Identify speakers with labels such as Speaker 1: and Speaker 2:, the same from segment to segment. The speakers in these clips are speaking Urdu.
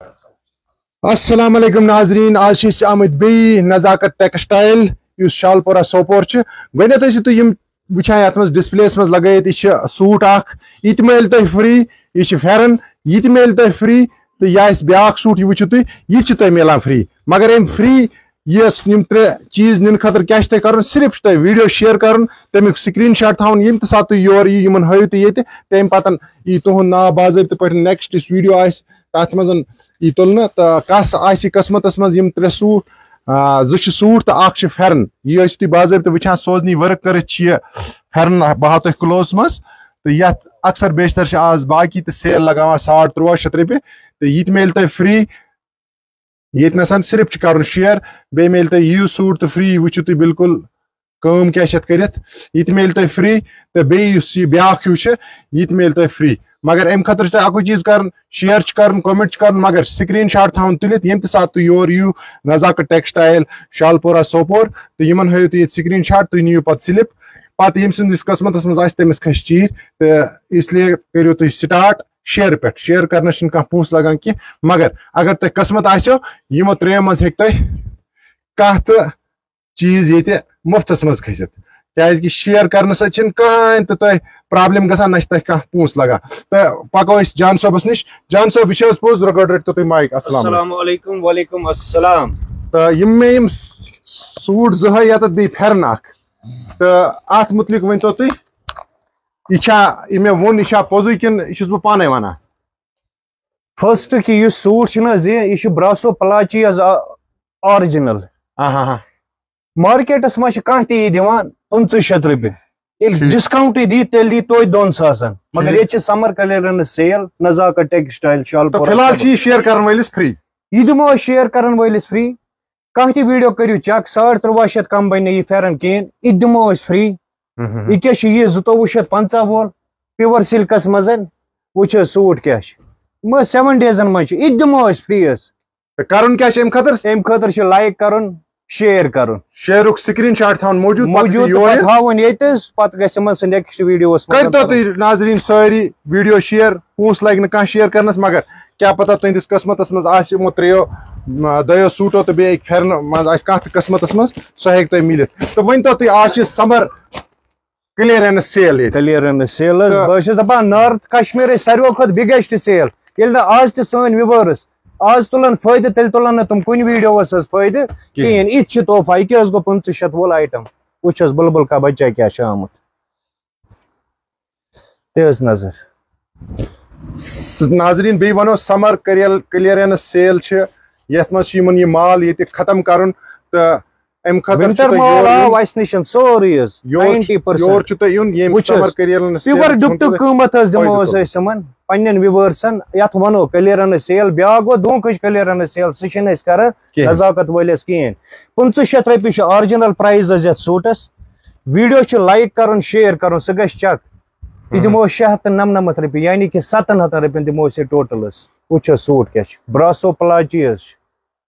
Speaker 1: السلام علیکم ناظرین، آج آمت بی نزاکت ٹیکسٹائل اس شالپورہ سوپور گۄڈنیتھ تھی وچان یت مز ڈسپلے مز لگائت یہ سوٹ اخ یہ مل تہ فری، یہ پھیرن یہ مل تہ فری، تو یہ بیاکھ سوٹ یہ وچھو تھی یہ تہ ملان فری، مگر ام فری یم ترے چیز نن خاطر کیا تہ کرن، صرف تہ ویڈیو شیئر کرن، تمیک سکرین شاٹ تھاون، یم تہ سات یور یمن ہٲیِو تُہۍ ییٚتہِ تمہِ پتن یی تُہُنٛد ناو باضٲبطہٕ پٲٹھۍ نیکسٹ یُس ویڈیو آسہِ تتھ منٛز یی تُلنہٕ تہٕ کس آسہِ قسمتس منٛز یم ترے سوٹ زٕ چھِ سوٹ تہٕ اکھ چھِ پھیرن، یہِ ٲسِو تُہۍ باضٲبطہٕ وٕچھان سوزنی ؤرک کٔرِتھ چھِ یہِ پھیرن بہٕ ہاو تۄہہِ کلوز منٛز تہٕ یتھ اکثر بیشتر چھِ آز باقی تہِ سیل لگاوان 1350 رۄپیہِ تہٕ یہِ تہِ میلہِ تۄہہِ فری، ییٚتہِ نسن صرف چھِ کرُن شیر، بیٚیہِ میلہِ تۄہہِ یِیِو سوٹ تہٕ فری، وٕچھِو تُہۍ بالکل کٲم کیاہ چھِ اتھ کٔرِتھ، یہِ تہِ میلہِ تۄہہِ فری تہٕ بیٚیہِ یُس یہِ بیاکھ ہیوٗ چھُ یہِ تہِ میلہِ تۄہہِ فری، مگر امہِ خٲطرٕ چھُ تۄہہِ اکُے چیٖز کرُن، شیر چھُ کرُن، کومنٹ چھُ کرُن، مگر سکرین شاٹ تھاوُن تُلِتھ ییٚمہِ تہِ ساتہٕ تُہۍ یور یِیِو نزاکت ٹیکسٹایل شالپورہ سوپور تہٕ یِمن ہٲیِو تُہۍ ییٚتہِ سکرین شاٹ، تُہۍ نِیِو پتہٕ سلپ، پتہٕ ییٚمہِ سٕنٛدِس قسمتس منٛز آسہِ تٔمِس کھسہِ چیٖرۍ تہٕ اسلیے کٔرِو تُہۍ سٹارٹ شیر پٮ۪ٹھ، شیر کرنس چھُنہٕ کانٛہہ پونٛسہٕ لگان کینٛہہ، مگر اگر تۄہہِ قسمت آسیو یِمو ترٛیٚیو منٛز ہیٚکہِ تۄہہِ کانٛہہ تہٕ چیٖز ییٚتہِ مُفتس منٛز کھٔسِتھ، کیازِ شیر کرنہٕ سۭتۍ چھِنہٕ کٕہٕنۍ تہِ تۄہہِ پرابلم گژھان، نہ چھِ تۄہہِ کانٛہہ پونٛسہٕ لگان تہٕ پکو أسۍ جان صٲبس نِش۔ جان صٲب یہِ چھِ حظ پوٚز رِکاڈ رٔٹِو تُہۍ مایک؟
Speaker 2: السلام علیکم۔ وعلیکم السلام۔
Speaker 1: تہٕ یِم مےٚ یِم سوٗٹ زٕ ہٲے یتتھ بیٚیہِ پھیرن اکھ تہٕ اتھ مُتعلق ؤنۍتو تُہۍ یہِ چھا یہِ مےٚ ووٚن یہِ چھا پوٚزُے کِنہٕ یہِ چھُس بہٕ پانے ونان؟
Speaker 2: فرسٹ کہ یہ سوٹ یہ براسو پلاچی آرجنل مارکیٹس مجھ کھانا تی دان 2500 رۄپیہِ، ڈسکاؤنٹ دی تیل دی توتہِ 2000، مگر یہ summer clearance sale Nazakat textile Shalpur,
Speaker 1: فی الحال یہ شیئر کرن وٲلِس فری،
Speaker 2: یہ دمو شیئر کرن وٲلِس فری، کانٛہہ تہِ ویڈیو کٔرِو چیک 1350 کم بنہِ نہٕ یہِ پھیرن کِہیٖنۍ، یہِ دمو أسۍ فری، یہِ کیٛاہ چھُ یہِ 2250 وول پیور سلکس منٛز، وٕچھ حظ سوٹ کیٛاہ چھُ، 7 ڈیزن منٛز چھُ، یہِ دمو أسۍ فری حظ۔
Speaker 1: کرُن کیٛاہ چھُ امہِ خٲطرٕ
Speaker 2: چھُ لایک کرُن، شیئر کرُن،
Speaker 1: شیئرُک سکرین شاٹ تھاوُن موٗجوٗد
Speaker 2: تھاوُن ییٚتہِ، پتہٕ گژھِ یِمن سُہ نیکسٹ ویڈیوس منٛز
Speaker 1: کٔرۍتو تُہۍ ناظریٖن سٲری ویڈیو شیئر، پونٛسہٕ لگہِ نہٕ کانٛہہ شیئر کرنس، مگر کیٛاہ پتہ تُہنٛدِس قسمتس منٛز آسہِ یِمو دۄیو سوٗٹو تہٕ بیٚیہِ اکہِ پھیرنہٕ منٛز آسہِ کانٛہہ تہِ قسمتس منٛز، سۄ ہیٚکہِ تۄہہِ مِلِتھ تہٕ ؤنۍتو تُہۍ آز چھِ سمر کلیرنس سیل ییٚتہِ،
Speaker 2: کلیرنس سیل حظ، بہٕ چھُس دپان نارتھ کشمیٖرٕچ ساروٕے کھۄتہٕ بِگیسٹ سیل، ییٚلہِ نہٕ آز تہِ سٲنۍ وِوٲرٕس آز تُلن فٲیدٕ تیٚلہِ تُلن نہٕ تِم کُنہِ ویڈیوس حظ فٲیدٕ کِہیٖنۍ، یِتہِ چھِ توفا، یہِ کیٛاہ حظ گوٚو 2500 وول آیٹم، وٕچھ حظ بُلبُل کا بچہ کیٛاہ چھُ آمُت، تہِ حظ نظر۔
Speaker 1: ناظریٖن بیٚیہِ وَنو سمر کلیرنس سیل چھِ یتھ منٛز چھُ یِمن یہِ مال ییٚتہِ ختم کرُن تہٕ امہِ خٲطرٕ
Speaker 2: مال آو اسہِ نِش سورُے حظ 90%،
Speaker 1: یور چھُ تۄہہِ یُن
Speaker 2: پیور ڈُپٹُک قۭمتھ حظ دِمو أسۍ یِمن پننٮ۪ن وِوٲرسن، یتھ ونو کلیرنس سیل، بیاکھ گوٚو دھونٛکھٕچ کلیرنس سیل، سُہ چھِنہٕ أسۍ کران نزاکت وٲلِس کِہیٖنۍ، 2500 رۄپیہِ چھُ آرجنل پرایز حظ یتھ سوٹس، ویڈیو چھُ لایک کرُن، شیئر کرُن، سُہ گژھِ چیک، یہِ دِمو 699 رۄپیہِ، یعنی کہِ 700 رۄپین دِمو أسۍ یہِ ٹوٹل حظ، وٕچھ حظ سوٹ کیٛاہ چھُ، براسو پلاچی حظ چھُ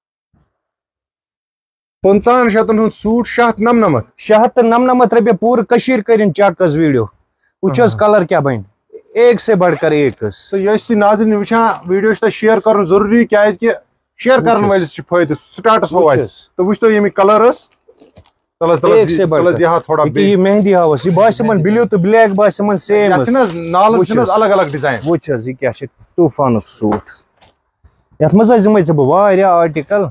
Speaker 1: 500 ہُنٛد سوٹ 699
Speaker 2: رۄپیہِ، پوٗرٕ کٔشیٖر کٔرِنۍ چیک حظ ویڈیو، وٕچھ حظ کلر کیٛاہ بنہِ، ایک سے بڑھ کر ایک حظ۔
Speaker 1: یہِ ٲسۍ تُہۍ ناظریٖن وٕچھان ویڈیو چھُ تۄہہِ شیئر کرُن ضروٗری، کیازِ کہِ شیئر کرن وٲلِس چھُ فٲیدٕ، سٹارٹس ہوو اَسہِ تہٕ وٕچھتو ییٚمِکۍ کلر ٲس
Speaker 2: یہِ مہندی ہاوس، یہِ باسہِ یِمن بِلیوٗ تہٕ بلیک باسہِ یِمن سیم،
Speaker 1: نالہٕ چھِنہٕ حظ الگ الگ ڈِزاین،
Speaker 2: وٕچھ حظ یہِ کیٛاہ چھُ طوٗفانُک سوٹ، یتھ منٛز حظ دِمے ژےٚ بہٕ واریاہ آرٹِکل،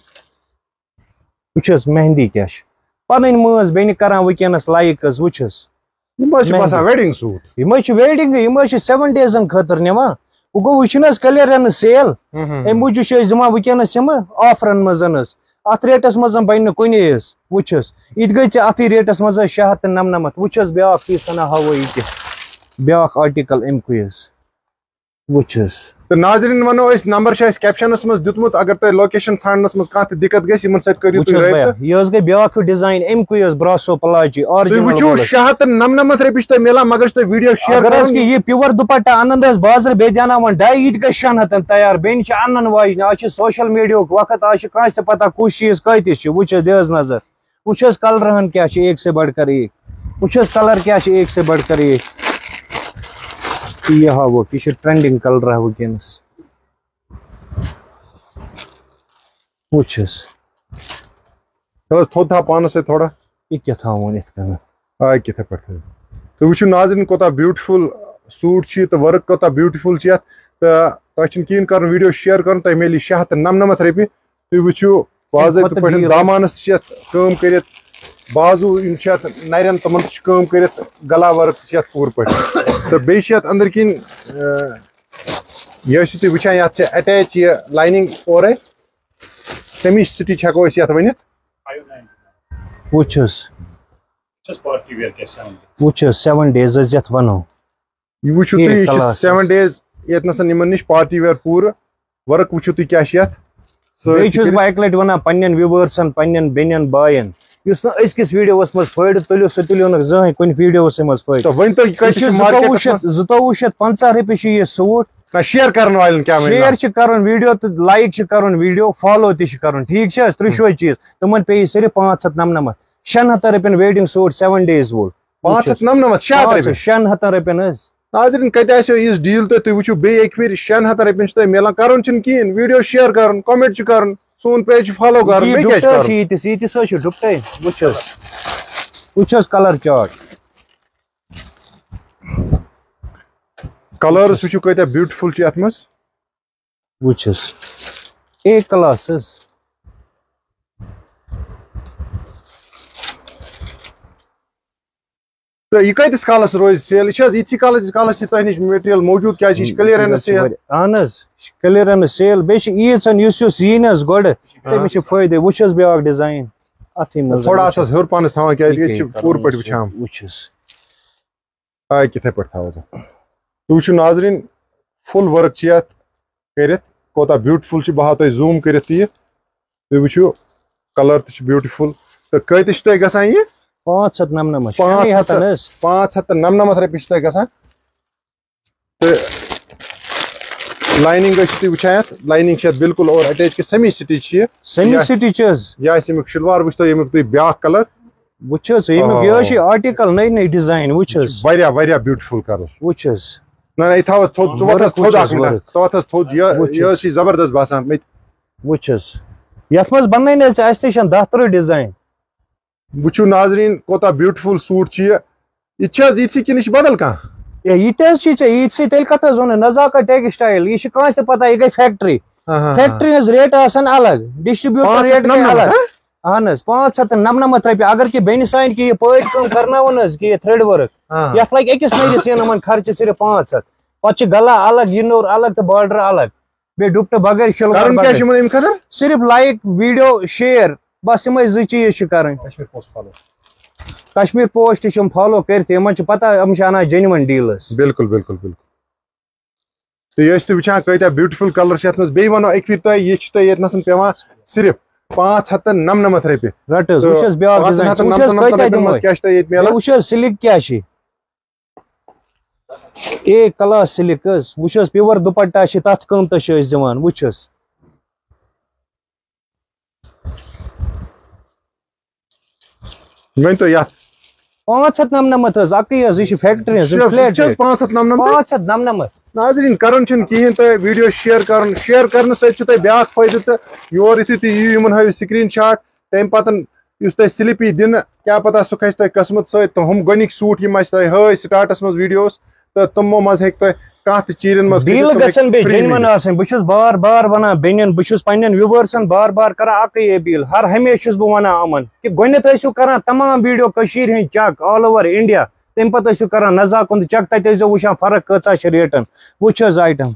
Speaker 2: وٕچھ حظ مہندی کیٛاہ چھِ، پنٕنۍ مٲنٛز بیٚنہِ کران وٕنکیٚنس لایک حظ، وٕچھ حظ
Speaker 1: یِم حظ چھِ باسان ویڈنگ سوٹ،
Speaker 2: یِم حظ چھِ ویڈنگٕے، یِم حظ چھِ 7 ڈیزن خٲطرٕ نِوان، وۄنۍ گوٚو یہِ چھُنہٕ حظ کلیرنس سیل، امہِ موٗجوٗب چھِ أسۍ دِوان وٕنکیٚنس یِمہٕ آفرن منٛز حظ، اتھ ریٹس منٛز بنہِ نہٕ کُنے حظ، وٕچھ حظ یہِ تہِ گٔے ژےٚ اتھٕے ریٹس منٛز حظ 699، وٕچھ حظ بیاکھ پیٖس ہنا ہاوو یہِ تہِ، بیاکھ آرٹِکل امکُے حظ، وٕچھ حظ۔
Speaker 1: تہٕ ناظریٖن ونو أسۍ نمبر چھُ اَسہِ کیپشنس منٛز دیُتمُت، اگر تۄہہِ لوکیشن ژھانڈنس منٛز کانٛہہ تہِ دِقت گژھِ یِمن سۭتۍ کٔرِو تُہۍ رٲبطہٕ،
Speaker 2: یہِ حظ گٔے بیاکھ ہیوٗ ڈِزاین امکُے حظ براسو پلاچی
Speaker 1: تُہۍ وٕچھِو 699 رۄپیہِ چھِ تۄہہِ مِلان، مگر چھُ تۄہہِ ویڈیو شیئر
Speaker 2: اگر حظ کہِ یہِ پیور دُپٹہ انن حظ بازرٕ بیٚیہِ دیٛاناوان ڈاے، یہِ تہِ گژھِ 600 تیار، بیٚنہِ چھِ انن واجنہِ، آز چھُ سوشل میڈیاہُک وقت، آز چھُ کٲنٛسہِ تہِ پتہ کُس چیٖز کۭتِس چھُ، وٕچھ حظ دِ حظ نظر، وٕچھ حظ کلرہن کیٛاہ چھِ ایک سے بڑھ کر ایک، وٕچھ حظ کلر کیٛاہ چھِ ایک سے بڑھ کر ایک، یہِ ہاووکھ، یہِ چھُ ٹرینڈنگ کلرا وٕنکیٚنس، وچھس
Speaker 1: تھوڑا تھا پانس سے تھوڑا
Speaker 2: یہ کیا تھاون یتھ کن
Speaker 1: آئی کتھے پہ تو وچھو ناظرین کوتا بیوٹیفل سوٹ چھ تو ورک کوتا بیوٹیفل چھ تو تہ کین کرن ویڈیو شیئر کرن تہ میلی 699 رۄپیہِ تُہۍ وٕچھِو باضٲبطہٕ پٲٹھۍ دامانس تہِ چھِ یتھ کٲم کٔرِتھ بازو یِم چھِ یتھ نرٮ۪ن تِمن تہِ چھِ کٲم کٔرِتھ گلا ورک تہِ چھِ یتھ پوٗرٕ پٲٹھۍ تہٕ بیٚیہِ چھِ یتھ أنٛدرۍ کِنۍ یہِ ٲسِو تُہۍ وٕچھان یتھ چھِ اٹیچ یہِ لاینِنگ اورے تمِچ سٹِچ ہٮ۪کو أسۍ یتھ ؤنِتھ
Speaker 2: وچھس وچھس 7 days حظ یتھ ونو
Speaker 1: یہ وٕچھِو تُہۍ یہِ چھِ 7 days ییٚتنس یِمن نِش پارٹی ویر پوٗرٕ ورک وٕچھِو تُہۍ کیٛاہ چھِ یتھ
Speaker 2: بیٚیہِ چھُس بہٕ اکہِ لٹہِ ونان پننٮ۪ن وِوٲرسن پننٮ۪ن بیٚنٮ۪ن باین یُس نہٕ أزکِس ویٖڈیوس منٛز فٲیدٕ تُلِو سُہ تُلِو نہٕ زٕہٕنۍ کُنہِ ویٖڈیوسٕے منٛز فٲیدٕ $2250 چھُ یہِ سوٗٹ
Speaker 1: شیئر کرن والٮ۪ن کیٛاہ
Speaker 2: شیئر چھِ کرُن ویٖڈیو تہٕ لایک چھِ کرُن ویٖڈیو فالو تہِ چھِ کرُن ٹھیٖک چھِ حظ ترٛشوے چیٖز تِمن پیٚیہِ صرف 599 600 رۄپین ویڈنگ سوٹ 7 days وول
Speaker 1: 599
Speaker 2: 600 رۄپین حظ
Speaker 1: ناظرین کتہِ آسیو یِژھ ڈیٖل تۄہہِ تُہۍ وٕچھِو بیٚیہِ اکہِ پھِرِ 600 رۄپین چھُ تۄہہِ مِلان کرُن چھُنہٕ کِہیٖنۍ ویٖڈیو شیئر کرُن کومنٹ چھُ کرُن سون پیج چھُ فالو کرُن
Speaker 2: ییٖتِس حظ چھُ ڈُپٹے وٕچھ حظ کلر چارٹ
Speaker 1: کلٲرٕس وٕچھِو کۭتیاہ بیوٹِفل چھِ یتھ منٛز
Speaker 2: وٕچھس اے کلاس حظ
Speaker 1: تو یہ کتس کالس روز سیل یہ یتھی کالس تہ نش میٹیریل موجود کیا یہ کلیئرنس سیل
Speaker 2: اہن حظ کلیئرنس سیل بیٚیہِ عیٖژن یُس یی نہ حظ گۄڈٕ تٔمِس چھُ فٲیدٕ وٕچھ حظ بیٛاکھ ڈِزاین اتھٕے منٛز
Speaker 1: تھوڑا آس ہیوٚر پہنس تھاوان کیٛازِ ییٚتہِ چھِ پوٗرٕ پٲٹھۍ وٕچھان
Speaker 2: وٕچھس
Speaker 1: آے کِتھے پٲٹھۍ تھاوو تُہۍ وٕچھِو ناظریٖن فُل ؤرٕک چھِ یتھ کٔرِتھ کوتاہ بیوٗٹِفل چھِ بہٕ ہاو تۄہہِ زوٗم کٔرِتھ یہِ تُہۍ وٕچھِو کلر تہِ چھُ بیوٗٹِفل تہٕ کۭتِس چھُ تۄہہِ گژھان یہِ
Speaker 2: 599
Speaker 1: 599 رۄپیہِ چھِ تۄہہِ گژھان تہٕ لاینِنگ ٲسِو تُہۍ وٕچھان یتھ لاینِنگ چھِ یتھ بالکل اور اٹیچ کہِ سیمی سٹِچ چھِ یہِ
Speaker 2: سیمی سٹِچ حظ
Speaker 1: یہِ آسہِ امیُک شلوار وٕچھتو ییٚمیُک تُہۍ بیٛاکھ کلر
Speaker 2: وٕچھ حظ ییٚمیُک یہِ حظ چھِ آرٹِکل نٔے ڈِزاین وٕچھ حظ
Speaker 1: واریاہ واریاہ بیوٗٹِفل کلر
Speaker 2: وٕچھ حظ
Speaker 1: نہ یہِ تھاوس تھوٚد ژٕ ووت حظ تھوٚد اکھ مِنٹ ژٕ ووت حظ تھوٚد یہِ حظ چھِ زبردست باسان مےٚ
Speaker 2: وٕچھ حظ یتھ منٛز بنٲیِن حظ اَسہِ تہِ چھِ 10-13 ڈِزاین
Speaker 1: وٕچھِو ناظریٖن کوتاہ بیوٗٹِفل سوٗٹ چھُ یہِ چھِ حظ یِتھسٕے کِنہٕ یہِ چھِ بدل کانٛہہ
Speaker 2: یہِ تہِ حظ چھِ ژےٚ ییٖتسٕے تیٚلہِ کتھ حظ ووٚنُے نزاکت ٹیکسٹایل یہِ چھِ کٲنٛسہِ تہِ پتہ یہِ گٔے فیکٹری فیکٹری ہٕنٛز ریٹ آسان الگ ڈسٹرibیوٗٹر ریٹ گٔے الگ اہن حظ 599 رۄپیہِ اگر کہِ بیٚنہِ سانہِ کہِ یہِ پٲٹۍ کٲم کرناوُن حظ کہِ یہِ تھرٛڈ ؤرٕک یتھ لگہِ أکِس نٔرِس یِمن خرچہٕ صرف 500 پتہٕ چھِ گلا الگ یہِ نوٚر الگ تہٕ بارڈر الگ بیٚیہِ ڈُپٹہٕ بغٲر شلوار صرف لایک ویٖڈیو شیر بس یِمے 2 چیٖز چھِ کرٕنۍ کشمیٖر پوسٹ چھِ یِم فالو کٔرِتھ یِمن چھِ پتہ یِم چھِ انان جینوَن ڈیٖلٕز
Speaker 1: بالکل بالکل بالکل تہٕ یہِ ٲسۍ تُہۍ وٕچھان کۭتیاہ بیوٗٹِفل کلر چھِ یتھ منٛز بیٚیہِ ونو اکہِ پھِرِ تۄہہِ یہِ چھُ تۄہہِ ییٚتنس پیوان صرف 599 رۄپیہِ
Speaker 2: رٹ حظ وٕچھ حظ بیٛاکھ ڈِزاین
Speaker 1: کیٛاہ چھُ تۄہہِ ییٚتہِ مِلان
Speaker 2: وٕچھ حظ سِلک کیٛاہ چھِ اے کلاس سِلک حظ وٕچھ حظ پیور دُپٹا چھِ تتھ قۭمتس چھِ أسۍ دِوان وٕچھ حظ
Speaker 1: ؤنۍتو یتھ
Speaker 2: 599 حظ اکٕے حظ یہِ چھِ فیکٹری حظ 599
Speaker 1: ناظریٖن کرُن چھُنہٕ کِہیٖنۍ تۄہہِ ویٖڈیو شیر کرُن شیر کرنہٕ سۭتۍ چھُ تۄہہِ بیٛاکھ فٲیدٕ تہٕ یور یِتھُے تُہۍ یِیِو یِمن ہٲیِو سکریٖن شاٹ تمہِ پتہٕ یُس تۄہہِ سِلِپ یی دِنہٕ کیٛاہ پتہ سُہ کھسہِ تۄہہِ قٕسمت سۭتۍ تہٕ ہُم گۄڈنِکۍ سوٗٹ یِم اَسہِ تۄہہِ ہٲے سٹاٹس منٛز ویٖڈیوس تہٕ تِمو منٛز ہیٚکہِ تۄہہِ کانٛہہ تہِ چیٖرین منٛز
Speaker 2: ڈیٖل گژھن بیٚیہِ جینوَن آسٕنۍ بہٕ چھُس بار بار ونان بیٚنٮ۪ن بہٕ چھُس پننٮ۪ن وِوٲرسن بار بار کران اکٕے اپیٖل ہر ہمیشہٕ چھُس بہٕ ونان یِمن کہِ گۄڈنیتھ ٲسِو کران تمام ویٖڈیو کٔشیٖرِ ہٕنٛدۍ چیک آل اوور انڈیا تمہِ پتہٕ ٲسِو کران نزاک ہُنٛد چیک تتہِ ٲسۍزیو وٕچھان فرق کۭژاہ چھِ ریٹن وٕچھ حظ آیٹم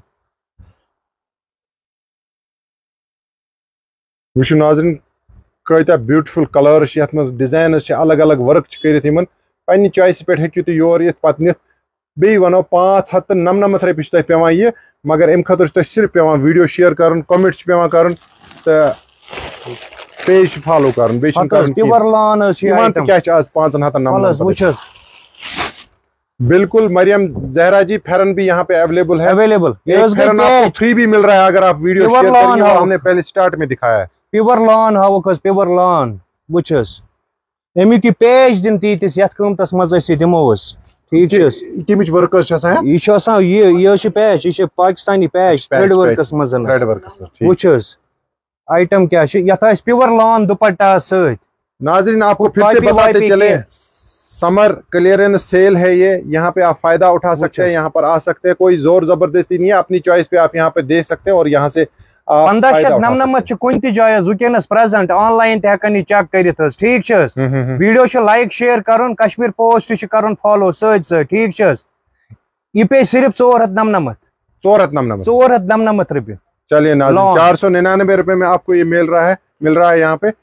Speaker 1: وٕچھِو ناظریٖن کۭتیاہ بیوٗٹِفل کلٲرٕس چھِ یتھ منٛز ڈِزاینٕز چھِ الگ الگ ؤرٕک چھِ کٔرِتھ یِمن پننہِ چویسہِ پٮ۪ٹھ ہیٚکِو تُہۍ یور یِتھ پتہٕ نِتھ بیٚیہِ ونو 599 رۄپیہِ چھِ تۄہہِ پیوان یہِ مگر امہِ خٲطرٕ چھُ تۄہہِ صرف پیوان ویٖڈیو شیر کرُن کومنٹ چھُ پیوان کرُن تہٕ پیج چھُ فالو کرُن بیٚیہِ چھُنہٕ کرُن کیٛاہ چھِ آز 599 بالکل مریم زہرا جی پھیرن بھی یہاں پہ اویلیبل ہے پھیرن آپ کو فری بھی مل رہا ہے اگر آپ ویڈیو شیئر کریں گے ہم نے پہلے اسٹارٹ میں دکھایا ہے
Speaker 2: پیور لان ہاوُکھ حظ پیور لان وٕچھ حظ امیُک یہِ پیج دِنہٕ تیٖتِس یتھ قۭمتس منٛز أسۍ یہِ دِمو أسۍ ٹھیٖک چھِ حظ
Speaker 1: کمِچ ؤرک حظ چھِ آسان
Speaker 2: یہِ چھُ آسان یہِ حظ چھِ پیچ یہِ چھِ پاکستانی پیچ تھرٛڈ ؤرکس منٛز وٕچھ حظ आइटम क्या यथ प्योर लॉन दुपट्टा सत।
Speaker 1: नाज़रीन आपको फिर से बताते चले, समर क्लियरेंस सेल है ये, यहाँ पे आप फायदा उठा सकते हैं, यहाँ पर आ सकते हैं, कोई जोर जबरदस्ती नहीं है, अपनी चॉइस पे आप यहाँ पे दे सकते हैं और यहाँ से
Speaker 2: 1599 कुन जाय वुनस प्रेजेंट ऑनलाइन तहन चेक कर ठीक वीडियो लाइक शेयर कर कश्मीर पोस्ट कर फॉलो सत ठीक ये पे सिर्फ 499 रुपये।
Speaker 1: चलिए नाज़रीन 499 रुपए में आपको ये मिल रहा है यहाँ पे।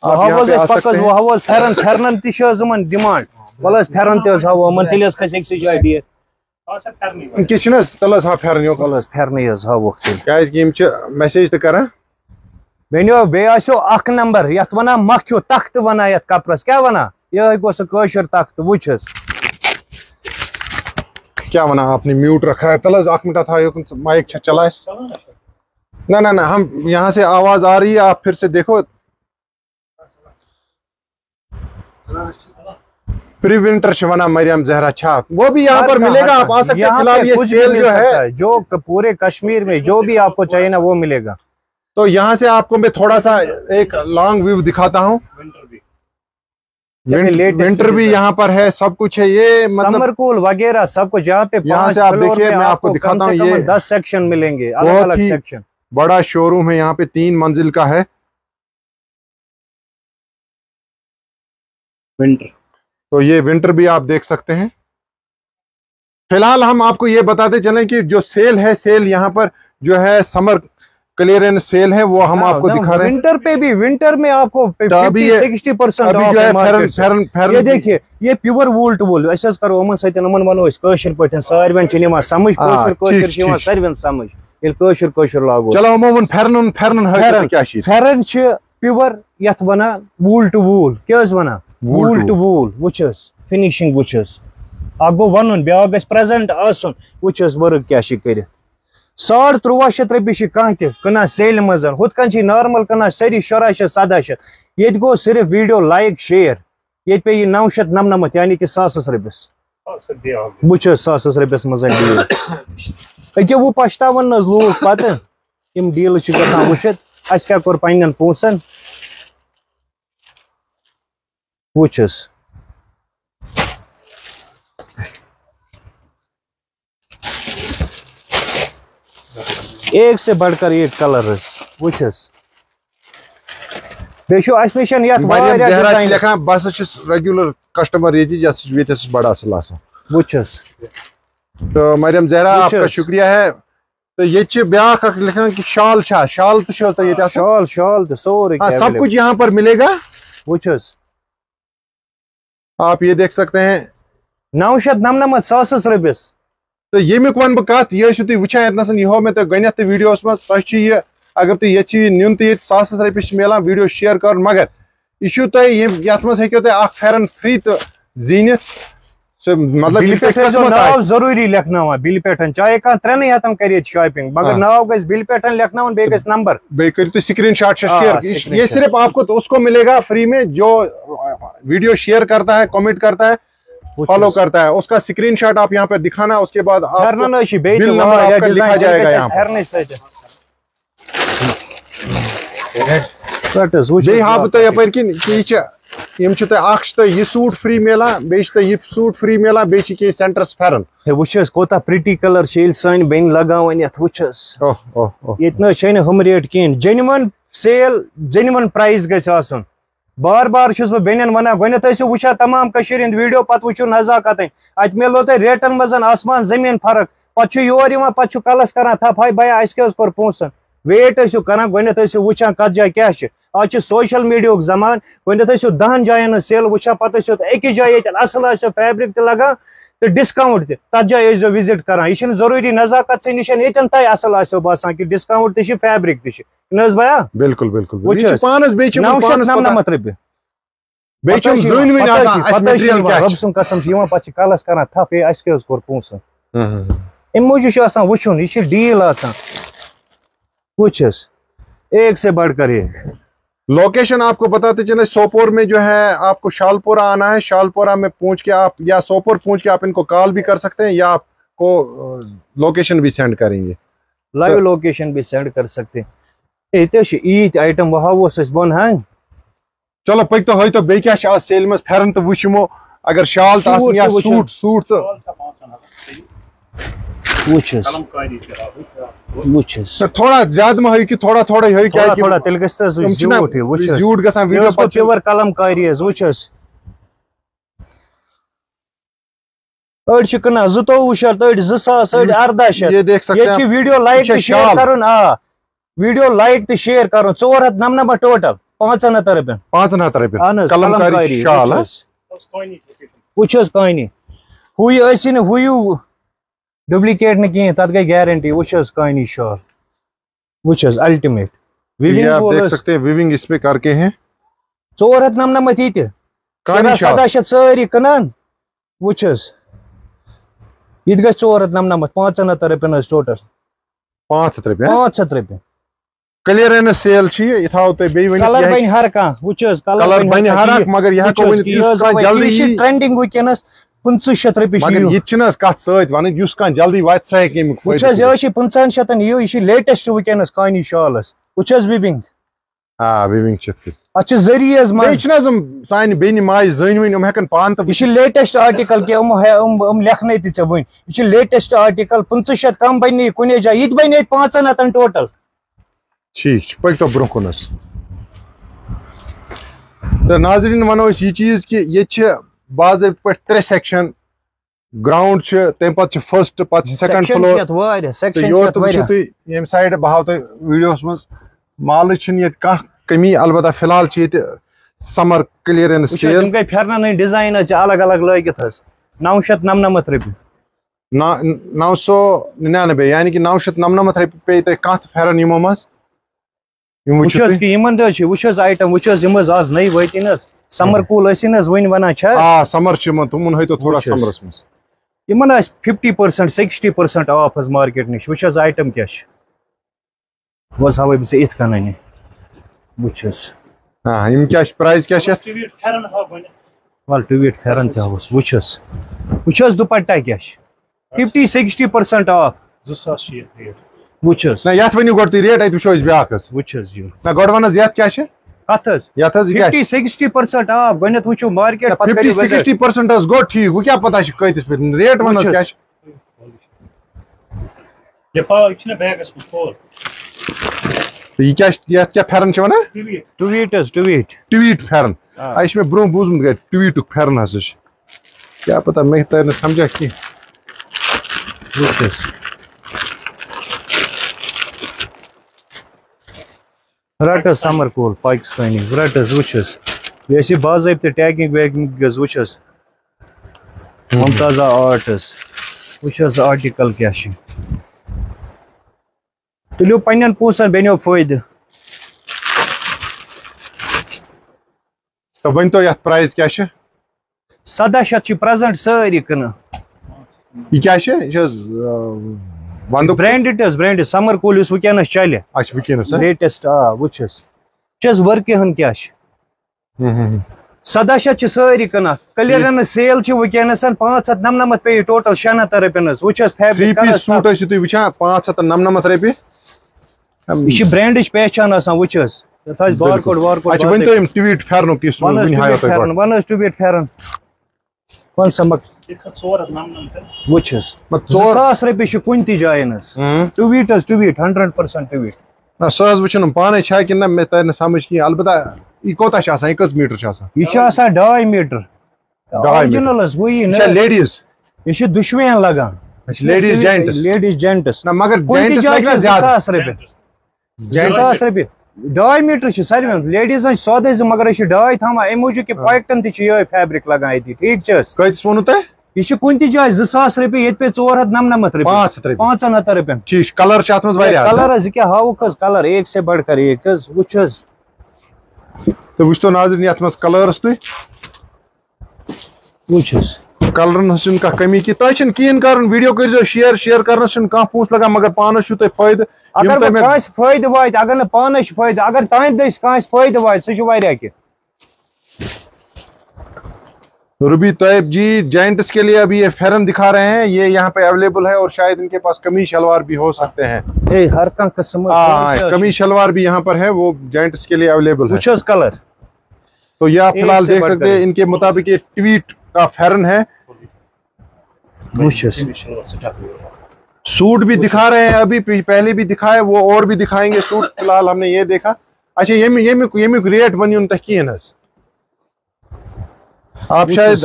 Speaker 2: फेरन डिमांड वल फेरन
Speaker 1: मैसेज तो करा
Speaker 2: बेनियो बेसो अख नंबर यथ वना मख्यो तख्त वना यथ कपरस क्या वना ये गो सर तख्त वुच
Speaker 1: क्या वना आपने म्यूट रखा है। तलस अख मिनट था माइक चला ना हम यहाँ से आवाज आ रही है, आप फिर से देखो। प्री विंटर शवना मरियम जहरा छाप वो भी यहाँ पर मिलेगा, आप आ सकते हैं। फिलहाल ये सेल जो है
Speaker 2: जो पूरे कश्मीर में जो भी आपको चाहिए ना वो मिलेगा।
Speaker 1: तो यहाँ से आपको मैं थोड़ा सा एक लॉन्ग व्यू दिखाता हूँ। विंटर भी यहाँ पर है, सब कुछ है, ये मतलब
Speaker 2: समर कूल वगैरह सब कुछ यहाँ पे।
Speaker 1: यहाँ से आप देखिए, मैं आपको दिखाता हूँ, ये
Speaker 2: 10 सेक्शन मिलेंगे, अलग अलग सेक्शन।
Speaker 1: बड़ा शोरूम है, यहाँ पे 3 मंजिल का है।
Speaker 2: विंटर
Speaker 1: तो ये विंटर भी आप देख सकते हैं। फिलहाल हम आपको ये बताते चलें कि जो सेल है, सेल यहाँ पर जो है समर क्लियरेंस सेल है, वो हम आपको दिखा रहे हैं।
Speaker 2: विंटर पे भी, विंटर में आपको 50-60% ऑफ। ये देखिए, ये प्योर वूल टू वूल करो अमन सनो सारे समझ सारे समझ लागो।
Speaker 1: चलो फेरन
Speaker 2: प्योर यथ वना वूल टू वूल क्या वना वूल टू वूल वुचस फिनिशिंग वुचस गो वन ब्या प्रेजेंट आसन वुचस वर्क क्या कर 1350 रुपये कह सेल मज हुन नॉर्मल कह सारी 1400-1700 ये गो सिर्फ वीडियो लाइक शेयर ये पे 999 यानी कि 100 रुपये वुचस 100 रुपये मज अके वो पछतावन लूक पे यम डील वुचित अस क्या कोर पन्न पोसन वुचस एक से बढ़कर एक कलर वुचस
Speaker 1: लिखा बस रेगुलर कस्टमर ये बड़ा असल
Speaker 2: वुचस।
Speaker 1: तो मरियम जहरा आपका शुक्रिया है। तो ये ब्या लिखा कि शाल शाल तो
Speaker 2: शाल तो सोरे
Speaker 1: सब कुछ यहाँ पर मिलेगा।
Speaker 2: वुचस
Speaker 1: आप ये देख सकते हैं
Speaker 2: 999 100 रुपये।
Speaker 1: तो यमुक वन बह ये वुचान यो मे तो गणित वीडियोस मज ये अगर तुम ये नुन तो 100 रुपये मिलान वीडियो शेयर कर, मगर यह मज हेको तुम फेरन फ्री तो जीनित
Speaker 2: मतलब जरूरी लिखना बिल पे चाहे कह 3 हथन कर शॉपिंग मगर नाव गस बिल पे लिखना बे नंबर
Speaker 1: बे स्क्रीन शॉट शेयर। ये सिर्फ आपको तो उसको मिलेगा फ्री में जो वीडियो शेयर करता है, कमेंट करता है, फॉलो करता है, उसका स्क्रीनशॉट आप यहाँ पे दिखाना, उसके बाद बिल नंबर आपका लिखा जाएगा यहाँ पे। ये सूट फ्री मिलान, ये सूट फ्री मिलान, बे सेंटर्स फेरन
Speaker 2: वुचस कोता प्रिटी कलर सन बेन लगावन यथ वुचस ये हम रेट कहें जेन्युइन सेल जेन्युइन प्राइस गस आसन। बार बार बेन वन गो वुचा तमाम वीडियो पे वो नजाकत अत मिलो तुम रेटन मज आसमान जमीन फर्क पे योर पे कलस कर थप हाई भया कोर पोसन वेट कर गो वुचान कत जाए क्या आज सोशल मीडिया जमान गो 10 जायन सेल वुचा पे एक जाए असल फैब्रिक तो लगा तो डिस्काउंट तथ जाए विजिट कर यह जरूरी नजाकत से निश ये तय असल बसान कि डिस्काउंट तक फैब्रिक तक भया
Speaker 1: बिल्कुल बिल्कुल
Speaker 2: 999 रुपये कसम पे कलस कर थप कोर पोसन अम मूजूब वुचन यह डील वुचस एक से बढ़कर एक।
Speaker 1: लोकेशन आपको बताते चले, सोपोर में जो है आपको शालपुरा आना है, शालपुरा में पहुंच के आप या सोपोर पहुंच के आप इनको कॉल भी कर सकते हैं या आपको लोकेशन भी सेंड करेंगे,
Speaker 2: लाइव लोकेशन भी सेंड कर सकते हैं। عید آئٹم وہ ہاوس اس بون ہاں
Speaker 1: چلو پک تو ہوئی تو بے کیا آج سیل مز پھرن تو وچمو اگر شال تو آسن یا سوٹ سوٹ تو تھوڑا زیادہ ما ہوئی کہ تھوڑا تھوڑا ہوئی کیا
Speaker 2: تھوڑا تیل گژھِ زیوٗٹھ
Speaker 1: زیوٗٹھ گژھان ویڈیو
Speaker 2: پتہٕ پیور قلم کاری حظ وٕچھ حظ أڑۍ چھِ کٕنان 2200 أڑۍ 2000 أڑۍ 1800 ییٚتہِ چھِ ویڈیو لایک تہٕ شیر کرُن ویڈیو لایک تہٕ شیر کرُن 499 ٹوٹل 500 رۄپین
Speaker 1: 500 رۄپیہِ
Speaker 2: اہن حظ
Speaker 1: قلم کاری شال
Speaker 2: وٕچھ حظ کانی ہُہ ٲسی نہٕ ہُہ ڈُپلِکیٹ نہٕ کِہیٖنۍ تتھ گٔے گیرنٹی وٕچھ حظ کانی شال وٕچھ حظ الٹِمیٹ
Speaker 1: یہ آپ دیکھ سکتے ہیں ویونگ اس پہ کر کے ہیں
Speaker 2: 499 یہ تہِ 1700 سٲری کٕنان وٕچھ حظ یہ گژھِ 499 500 رۄپین حظ ٹوٹل
Speaker 1: 500 رۄپیہِ
Speaker 2: 500 رۄپیہِ
Speaker 1: کلیرنس سیل چھ یہ تھاو تو بیٚیہِ ؤنِتھ
Speaker 2: کلر بنہِ ہر کانٛہہ وٕچھ حظ
Speaker 1: کلر بنہِ ہر اکھ مگر یہ ہیٚکو ؤنِتھ یُس کانٛہہ جلدی
Speaker 2: یہِ چھِ ٹرینڈنگ وٕنکیٚنس 2500 رۄپیہِ چھِ
Speaker 1: مگر یہ چھِنہٕ حظ کتھ سۭتۍ ونٕنۍ یُس کانٛہہ جلدی واتہِ سُہ ہیٚکہِ امیُک
Speaker 2: وٕچھ حظ یہِ حظ چھِ 500 یہِ چھِ لیٹسٹ وٕنکیٚنس کانی شالس وٕچھ حظ وِبنگ
Speaker 1: ویونگ چھِ
Speaker 2: اتھ چھِ ذٔریعہٕ حظ
Speaker 1: بیٚیہِ چھِنہٕ حظ یِم سانہِ بیٚنہِ ماجہِ زٔنۍ ؤنۍ یِم ہیٚکن پانہٕ تہٕ
Speaker 2: یہ چھِ لیٹسٹ آرٹِکل کہِ یِم لیکھنے تہِ ژےٚ وٕنۍ یہِ چھِ لیٹسٹ آرٹِکل 500 کم بنہِ نہٕ کُنے جایہِ یہِ تہِ بنہِ ییٚتہِ 500 ٹوٹل
Speaker 1: ٹھیک پٔکۍ تو برونٛہہ کُن حظ تو ناظریٖن ونو أسۍ یہِ چیٖز کہِ ییٚتہِ چھِ باضٲبطہٕ پٲٹھۍ 3 سیکشن گراؤنڈ چھُ تمہِ پتہٕ چھُ فرسٹ پتہٕ چھُ سیکنڈ فلور تہٕ یورٕ تہِ وٕچھِو تُہۍ ییٚمہِ سایڈٕ بہٕ ہاو تۄہہِ ویڈیوس منٛز مالٕچ چھِنہٕ ییٚتہِ کانٛہہ کمی البتہ فِلحال چھِ ییٚتہِ سمر کلیرنس سیل
Speaker 2: یِم گٔے پھیرنن ہٕنٛدۍ ڈِزاین حظ چھِ الگ الگ لٲگِتھ حظ 999 رۄپیہِ
Speaker 1: 999 یعنی کہ 999 رۄپیہِ پیٚیہِ تۄہہِ کانٛہہ تہِ پھیرن یِمو منٛز
Speaker 2: وٕچھ حظ کہِ یِمن تہِ حظ چھِ وٕچھ حظ آیٹم وٕچھ حظ یِم حظ آز نٔے وٲتِنۍ حظ سمر کوٗل ٲسِنۍ حظ وٕنہِ وَنان چھا
Speaker 1: سمر چھُ یِمن تِمن ہٲیتو تھوڑا سمرس منٛز
Speaker 2: یِمن آسہِ 50% 60% آف حظ مارکیٹ نِش وٕچھ حظ آیٹم کیٛاہ چھِ وۄنۍ حظ ہاوے بہٕ ژےٚ یِتھ کٔنۍ وٕچھ حظ
Speaker 1: یِم کیٛاہ چھِ پرایز کیٛاہ چھِ
Speaker 2: وَلہٕ ٹُویٖٹ پھیرن تہِ ہاوس وٕچھ حظ دُپٹا کیٛاہ چھِ 50-60% آف
Speaker 3: 2600
Speaker 2: وٕچھ حظ
Speaker 1: نہ یتھ ؤنِو گۄڈٕ تُہۍ ریٹ اَتہِ وٕچھو أسۍ بیٛاکھ حظ
Speaker 2: وٕچھ حظ یہِ
Speaker 1: نہ گۄڈٕ وَن حظ یتھ کیٛاہ چھِ
Speaker 2: کتھ حظ
Speaker 1: یتھ حظ
Speaker 2: 50-60% آف گۄڈٕنیتھ وٕچھو مارکیٹ
Speaker 1: 50-60% حظ گوٚو ٹھیٖک وۄنۍ کیٛاہ پتہ چھِ کۭتِس پٮ۪ٹھ ریٹ وَن حظ کیٛاہ چھِ یہِ کیٛاہ چھِ یتھ کیٛاہ پھیرن چھِ ونان
Speaker 2: ٹُویٖٹ حظ ٹُویٖٹ
Speaker 1: پھیرن یہِ چھُ مےٚ برونٛہہ بوٗزمُت گرِ ٹُویٖٹُک پھیرن ہسا چھِ کیٛاہ پتہ مےٚ تَرِ نہٕ سمجھا کینٛہہ
Speaker 2: وٕچھ حظ رٹ حظ سمر کول پاکستانی رٹ حظ وٕچھ حظ بیٚیہِ ٲسۍ یہِ باضٲبطہٕ ٹیگِنگ ویگِنگ حظ وٕچھ حظ ممتازہ آرٹ حظ وٕچھ حظ آرٹِکل کیٛاہ چھِ تُلِو پننٮ۪ن پونٛسن بنیو فٲیدٕ
Speaker 1: تہٕ ؤنۍتو یتھ پرایز کیٛاہ چھِ
Speaker 2: 1700 چھِ پریزنٹ سٲری کٕنان
Speaker 1: یہِ کیٛاہ چھِ یہِ چھِ حظ ونٛدُک
Speaker 2: برینڈِڈ حظ برینڈِڈ سمر کول یُس وٕنکیٚنس چلہِ
Speaker 1: اچھا وٕنکیٚنس
Speaker 2: لیٹسٹ وٕچھ حظ وٕچھ حظ ؤرکہِ ہُنٛد کیٛاہ چھِ 1700 چھِ سٲری کٕنان کلیرنس سیل چھِ وٕنکیٚنس 599 پیٚیہِ ٹوٹل 600 رۄپین حظ وٕچھ حظ فیبرِک
Speaker 1: سوٗٹ ٲسِو تُہۍ وٕچھان 599 رۄپیہِ
Speaker 2: یہِ چھِ برینڈٕچ پہچان آسان وٕچھ حظ یتھ آسہِ بار کوڈ وار کوڈ
Speaker 1: اچھا ؤنۍتو یِم ٹُویٖٹ پھیرنُک یُس
Speaker 2: ون حظ ٹُویٖٹ پھیرن ون سمک وٕچھ حظ 2000 رۄپیہِ چھِ کُنہِ تہِ جایہِ حظ ٹُویٖٹ حظ ٹُویٖٹ 100% ٹُویٖٹ
Speaker 1: نہ سُہ حظ وٕچھُن پانے چھا کِنہٕ نہ مےٚ تَرِ نہٕ سمجھ کینٛہہ البتہ یہِ کوتاہ چھُ آسان یہِ کٔژ میٖٹر چھُ آسان
Speaker 2: یہِ چھُ آسان 2.5 میٖٹر آرجِنل حظ ہُیی نہ
Speaker 1: لیڈیٖز
Speaker 2: یہِ چھُ دُشوین لگان لیڈیٖز جینٹس
Speaker 1: نہ مگر
Speaker 2: کُنہِ تہِ جایہِ چھِ 2000 رۄپیہِ 2000 رۄپیہِ 2.5 میٖٹر چھِ ساروی منٛز لیڈیٖزن چھِ سودے زٕ مگر أسۍ چھِ 2.5 تھاوان امہِ موٗجوٗب کہِ پاکٹن تہِ چھُ یِہوے فیبرِک لگان ییٚتہِ ٹھیٖک چھِ حظ
Speaker 1: کۭتِس ووٚنوٕ تۄہہِ
Speaker 2: یہِ چھُ کُنہِ تہِ جایہِ 2000 رۄپیہِ ییٚتہِ پیٚیہِ 499 رۄپیہِ 500 رۄپین
Speaker 1: ٹھیٖک چھُ کلر چھِ اتھ منٛز واریاہ
Speaker 2: کلر حظ یہِ کیٛاہ ہاوُکھ حظ کلر ایک سے بڑھ کر ایک حظ وٕچھ حظ
Speaker 1: تہٕ وٕچھتو ناظریٖن یتھ منٛز کلٲرٕس تُہۍ
Speaker 2: وٕچھ حظ
Speaker 1: کلرن ہٕنٛز چھنہٕ کانٛہہ کمی کینٛہہ تۄہہِ چھُنہٕ کِہیٖنۍ کرُن ویڈیو کٔرۍزیو شیر کرنس چھُنہٕ کانٛہہ پونٛسہٕ لگان مگر پانس چھُو تۄہہِ فٲیدٕ
Speaker 2: اگر نہٕ کٲنٛسہِ فٲیدٕ واتہِ اگر نہٕ پانس چھُ فٲیدٕ اگر تُہنٛدِ دٔسۍ کٲنٛسہِ فٲیدٕ واتہِ سُہ چھُ واریاہ کینٛہہ
Speaker 1: रूबी तैयब जी जेंट्स के लिए अभी ये फेरन दिखा रहे हैं, ये यहाँ पे अवेलेबल है और शायद इनके पास कमीज शलवार भी हो सकते हैं।
Speaker 2: हर किस्म
Speaker 1: कमीज शलवार भी यहाँ पर है, वो जेंट्स के लिए अवेलेबल है।
Speaker 2: कलर
Speaker 1: तो ये आप फिलहाल देख सकते हैं, इनके मुताबिक ये ट्वीट का फेरन है। सूट भी दिखा रहे हैं, अभी पहले भी दिखाए, वो और भी दिखाएंगे सूट। फिलहाल हमने ये देखा। अच्छा ये रेट बनी तक आप शायद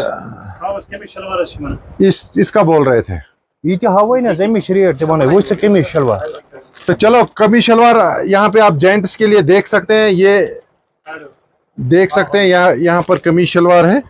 Speaker 1: इसका बोल रहे थे। तो चलो कमीज शलवार यहाँ पे आप जेंट्स के लिए देख सकते हैं, ये देख सकते हैं यहाँ पर कमीज शलवार है।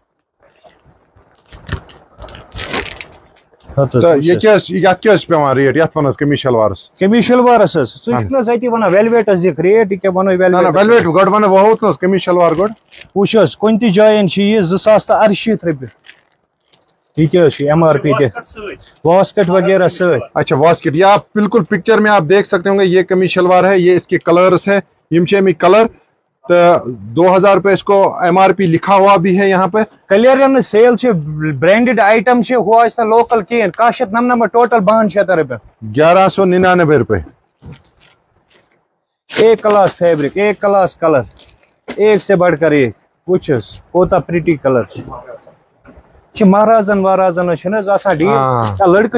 Speaker 1: तो ये क्या पेवान रेट ये कमीज शलवार
Speaker 2: वेलवेट
Speaker 1: वेलवेट गोड वन वो कमीज शलवार गोड
Speaker 2: वुच कुन जायन 2068 रुपये ये MRP वास्कट वगैरह सत।
Speaker 1: अच्छा वास्कट, ये आप बिल्कुल पिक्चर में आप देख सकते होंगे, ये कमीज शलवार है, ये इसके कलर्स है, यम कलर। तो 2000 रुपये इसको MRP लिखा हुआ भी है यहाँ पे।
Speaker 2: क्लियर सेल ब्रांडेड आइटम हुआ लोकल कहें 199 टोटल 72 रुपये
Speaker 1: 1199 रुपये।
Speaker 2: एक क्लास फैब्रिक, एक क्लास कलर, एक से बढ़कर एक। कुछ कोता प्रिटी कलर महाराजन वाराजन लड़के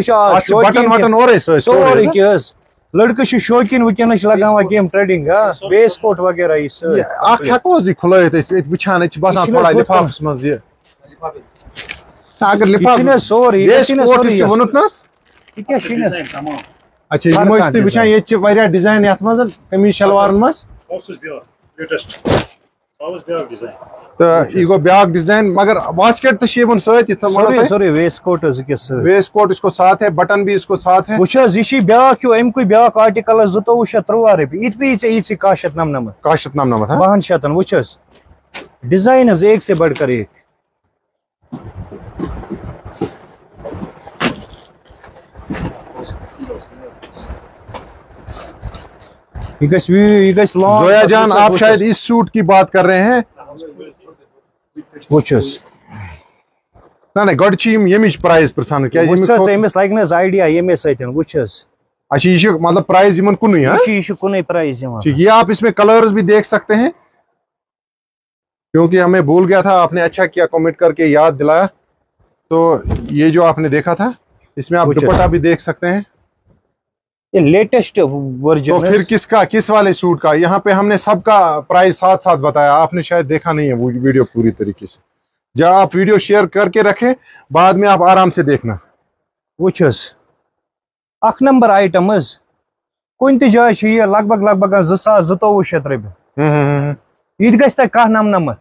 Speaker 2: लड़के शौकीन वनस लगान गेम ट्रेडिंग बेस कोट वगैरह
Speaker 1: डिजाइन कमीज शलवार मज तो यह गो ब्याक डिजाइन, मगर वास्केट तो सॉरी
Speaker 2: वेस्ट कोट
Speaker 1: इसको साथ है, बटन भी इसको साथ है।
Speaker 2: यह ब्याक ब्याक आर्टिकल 2253 रुपये इत 199 500 वुच डिजाइन एक से बढ़कर एक।
Speaker 1: जोया जान आप शायद इस सूट की बात कर रहे हैं। ना गड यमिच प्राइस प्रसान क्या
Speaker 2: आइडिया ये
Speaker 1: अच्छा ये मतलब प्राइस
Speaker 2: कुन प्राइस
Speaker 1: ये आप इसमें कलर्स भी देख सकते हैं, क्योंकि हमें भूल गया था, आपने अच्छा किया कमेंट करके याद दिलाया। तो ये जो आपने देखा था इसमें आप दुपट्टा भी देख सकते हैं,
Speaker 2: ये लेटेस्ट वर्जन।
Speaker 1: तो फिर किस वाले सूट का यहाँ पे हमने सबका प्राइस साथ साथ बताया, आपने शायद देखा नहीं है वो वीडियो पूरी तरीके से। जब आप वीडियो शेयर करके रखें, बाद में आप आराम से देखना।
Speaker 2: वुचस अख नंबर आइटम कुन जाए लगभग 2200 रुपये ये गस कह नमनमत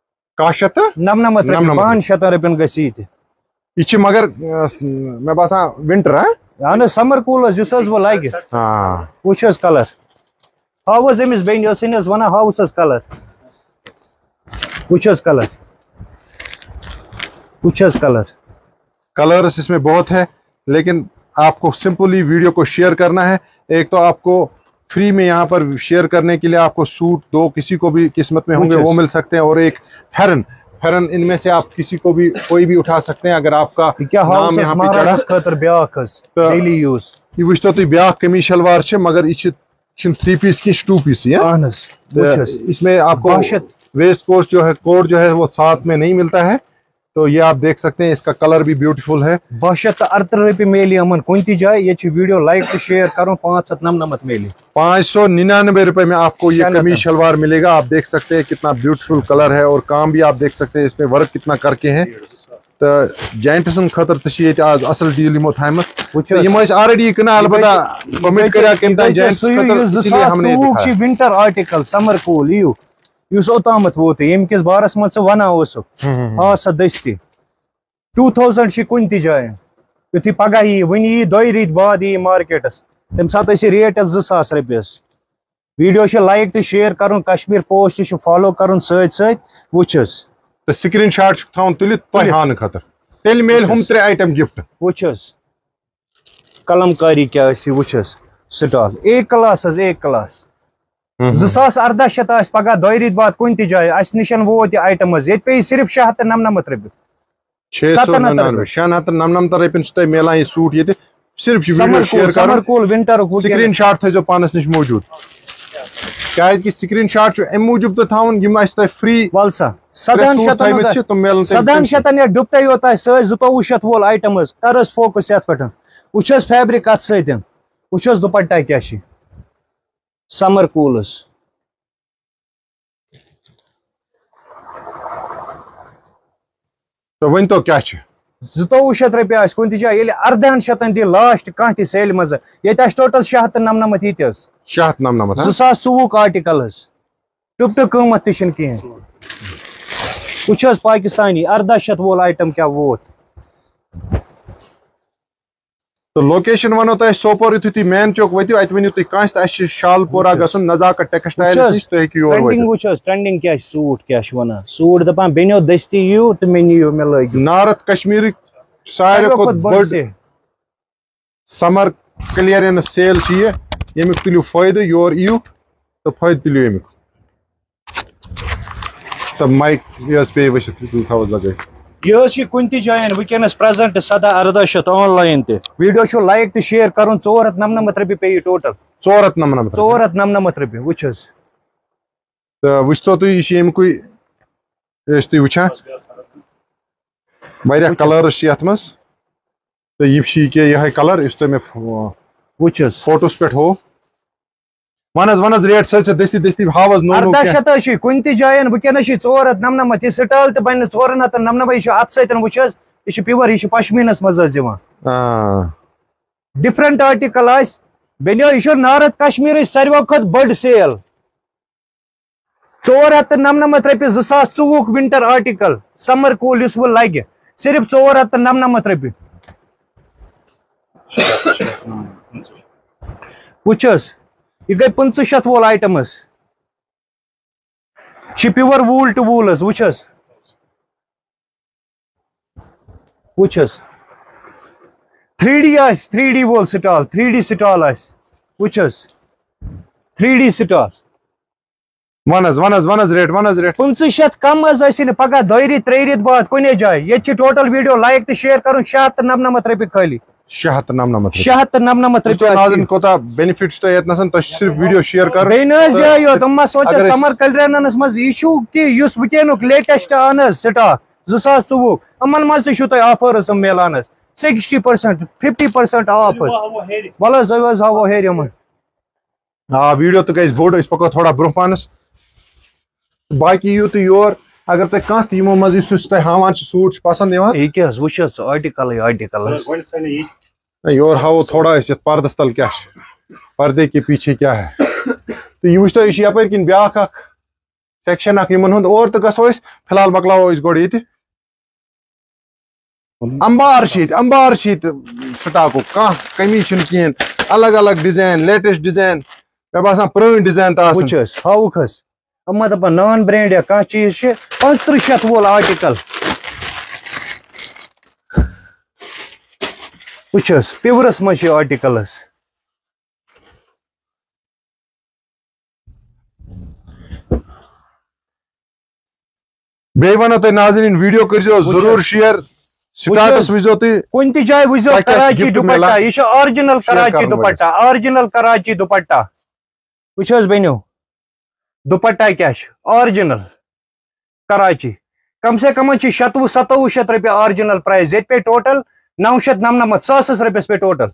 Speaker 2: 500 रुपये गि
Speaker 1: मगर मैं बसान विंटर
Speaker 2: है समर कूल वो लगे वुच कलर हाउस अमिस बेन वन हाउस कलर वुच कलर
Speaker 1: कलर्स इसमें बहुत है, लेकिन आपको सिंपली वीडियो को शेयर करना है। एक तो आपको फ्री में यहाँ पर शेयर करने के लिए आपको सूट दो किसी को भी किस्मत में होंगे वो मिल सकते हैं, और एक फेरन इनमें से आप किसी को भी कोई भी उठा सकते हैं अगर आपका नाम यहाँ पे चढ़ा। तो ब्याक कमीज शलवार मगर ये 3 पीस की 2 पीस इसमें आपको वेस्ट कोट जो है वो साथ में नहीं मिलता है। तो ये आप देख सकते हैं, इसका कलर भी ब्यूटीफुल है।
Speaker 2: 568 रुपये मेली अमन कुन जाए ये वीडियो लाइक तो शेयर करो 599 मेली
Speaker 1: 599 रुपए में आपको ये कमीज शलवार मिलेगा। आप देख सकते हैं कितना ब्यूटीफुल कलर है, और काम भी आप देख सकते हैं इसमें वर्क कितना करके है। तो जेंट्सन खतर तो आज असल डील यमो थमत ऑलरेडी अलबत्ता comment
Speaker 2: winter article summer cool ओतामत वोत यमिस बारस मज वन सा दस्ती 2000 कुन जाए यु पगह यी वन यी 2 रेत बाद यी मार्केटस तम सात रेट 2000 रुपये। वीडियो लाइक तो शेयर कर कश्मीर पोस्ट फॉलो कर वुचस
Speaker 1: तो स्क्रीन शॉट थवन तुलित हान खतर तेल मेल हम 3 आइटम गिफ्ट
Speaker 2: वुचस कलमकारी क्या वुचस स्टॉल एक क्लास 2018 पगह 2 रेत बाद कुन जाए अस निश वो आइटम ये पे सिर्फ 699 रुपये
Speaker 1: 699 رۄپین چھُ تۄہہِ میلان یہِ سوٗٹ ییٚتہِ صرف چھُ
Speaker 2: سمر
Speaker 1: ویڈیو شیئر
Speaker 2: سمر
Speaker 1: کرُن
Speaker 2: کول ونٹر
Speaker 1: سکرین شاٹ تھٲیزیو پانس نِش موٗجوٗد کیازِ کہِ سکرین شاٹ چھُ امہِ موٗجوٗب تہِ تھاوُن یِم اَسہِ تۄہہِ فری
Speaker 2: ولسا 700
Speaker 1: چھِ تِم میلن
Speaker 2: 700 یا ڈُپٹے یوت آسہِ سۭتۍ 2200 وول آیٹم حظ کر حظ فوکس یتھ پٮ۪ٹھ وٕچھ حظ فیبرِک اتھ سۭتۍ وٕچھ حظ دُپٹا کیاہ چھِ سمر کوٗلس
Speaker 1: تہٕ ؤنۍتو کیاہ چھِ
Speaker 2: 2200 رۄپیہِ آسہِ کُنہِ تہِ جایہِ ییٚلہِ 1800 دی لاسٹ کانٛہہ تہِ سیلہِ منٛز ییٚتہِ آسہِ ٹوٹل 699 یہِ تہِ حظ
Speaker 1: 699
Speaker 2: 2024 آرٹِکل حظ ٹُپٹہٕ قۭمتھ تہِ چھُنہٕ کِہینۍ وٕچھ حظ پاکستانی 1800 وول آیٹم کیاہ ووت
Speaker 1: تہٕ لوکیشن ونو تۄہہِ سوپور یُتھُے تُہۍ مین چوک وٲتِو اَتہِ ؤنِو تُہۍ کٲنٛسہِ تہِ اَسہِ چھُ شال پورہ گژھُن نزاکت ٹیکسٹایل نِش تُہۍ ہیٚکِو یور
Speaker 2: ٹرینڈنگ
Speaker 1: وٲتِتھ
Speaker 2: وٕچھ حظ ٹرینڈنگ کیاہ چھِ سوٗٹ کیاہ چھِ وَنان سوٗٹ دَپان بیٚنیو دٔستی یِیِو تہٕ مےٚ نِیِو مےٚ لٲگِو
Speaker 1: نارتھ کشمیٖرٕکۍ ساروی کھۄتہٕ بٔڑ سمر کلیرنس سیل چھِ یہِ ییٚمیُک تُلِو فٲیدٕ یور یِیِو تہٕ فٲیدٕ تُلِو امیُک تہٕ مایک یہِ حظ پیٚیہِ ؤسِتھ تُہۍ تھاوَس لگٲیِتھ
Speaker 2: یہ حظ چھِ کُنہِ تہِ جایَن وٕنکیٚنس پریزنٹ 1700 آن لاین تہِ ویڈیو چھُ لایک تہٕ شیر کرُن 499 رۄپیہِ پیٚیہِ ٹوٹل
Speaker 1: 499
Speaker 2: 499 رۄپیہِ وٕچھ حظ
Speaker 1: تہٕ وٕچھتو تُہۍ یہِ چھِ ییٚمکُے ٲسۍ تُہۍ وٕچھان واریاہ کلٲرٕس چھِ یتھ منٛز تہٕ یہِ چھِ یہِ یِہے کلر یُس تۄہہِ مےٚ
Speaker 2: وٕچھ حظ
Speaker 1: فوٹوس پٮ۪ٹھ ہوو ون حظ ریٹ سۭتۍ دٔستی دٔستی ہاو حظ
Speaker 2: 1800 حظ چھِ کُنہِ تہِ جایَن وٕنکیٚنس چھِ 499 یہِ سٹال تہِ بنہِ 499 یہِ چھُ اتھ سۭتۍ وٕچھ حظ یہِ چھُ پیور یہِ چھُ پشمیٖنس منٛز حظ دِوان ڈفرنٹ آرٹِکل آسہِ بیٚنیو یہِ چھُ نارتھ کشمیٖرٕچ ساروٕے کھۄتہٕ بٔڑ سیل 499 رۄپیہِ 2024 ونٹر آرٹِکل سمر کوٗل یُس وۄنۍ لگہِ صرف 499 رۄپیہِ وٕچھ حظ یہ گٔے 500 وول آیٹم حظ چھِ پیور ووٗل ٹُو ووٗل حظ وٕچھ حظ وٕچھ حظ 3D آسہِ 3D وول سٹال 3D سٹال آسہِ وٕچھ حظ 3D سٹال
Speaker 1: ون حظ ریٹ
Speaker 2: 500 کم حظ ٲسۍ نہٕ پگاہ 2 رٮ۪تھ 3 رٮ۪تھ بعد کُنے جایہِ ییٚتہِ چھِ ٹوٹل ویڈیو لایک تہٕ شیر کرُن 699 رۄپیہِ خٲلی 699 رۄپیہِ
Speaker 1: کوتاہ بینِفٹ چھُ تۄہہِ ییٚتنس تۄہہِ چھُ صرف ویڈیو شیر کرُن
Speaker 2: بیٚیہِ نہٕ حظ یِہوٚے یوت یِم ما سونٛچن سمر کلرنس منٛز یہِ چھُو کہِ یُس وٕنکیٚنُک لیٹیسٹ آن حظ سٹاک 2024 یِمن منٛز تہِ چھُو تۄہہِ آفٲرٕس میلان حظ 60% 50% آف حظ وَلہٕ حظ حظ ہاوو ہیٚرِ یِمن
Speaker 1: ویڈیو تہِ گژھِ بوٚڑ أسۍ پکو تھوڑا برونٛہہ پہنس باقٕے یِیِو تُہۍ یور اگر تۄہہِ کانٛہہ تہِ یِمو منٛز یُس تۄہہِ ہاوان چھُ سوٗٹ چھُ پسنٛد یِوان
Speaker 2: یہِ کیٛاہ حظ وٕچھ حظ آرٹِکلٕے آرٹِکل
Speaker 1: یور ہاوو تھوڑا أسۍ یتھ پردس تل کیاہ چھُ پردے کے پیچھے کیاہ ہے تہٕ یہِ وٕچھتو یہِ چھُ یپٲرۍ کِنۍ بیاکھ اکھ سیکشن اکھ یِمن ہُنٛد اور تہِ گژھو أسۍ فِلحال مۄکلاوو أسۍ گۄڈٕ ییٚتہِ امبار چھِ ییٚتہِ سٹاکُک کانٛہہ کٔمی چھُنہٕ کِہینۍ الگ الگ ڈِزاین لیٹیسٹ ڈِزاین مےٚ باسان پرٲنۍ ڈِزاین تہِ آسان
Speaker 2: وٕچھ حظ ہاوُکھ حظ یِم ما دپان نان برینڈ یا کانٛہہ چیٖز چھِ 3500 وول آرٹِکل وٕچھ حظ پیورس منٛز چھِ آرٹِکل حظ
Speaker 1: بیٚیہِ ونو تۄہہِ ناظریٖن ویڈیو کٔرزیٚو ضروٗر شیر سٹاٹس وٕچھزیٚو تُہۍ
Speaker 2: کُنہِ تہِ جایہِ وٕچھزیٚو کراچی دُپٹا یہِ چھُ آرجِنل کراچی دُپٹا آرجِنل کراچی دُپٹا وٕچھ حظ بیٚنیو دُپٹا کیاہ چھُ آرجِنل کراچی کم سے کم چھِ 2700 رۄپیہِ آرجِنل پرایس ییٚتہِ پیٚیہِ ٹوٹل 999 ساسس رۄپیس پیٚیہِ ٹوٹل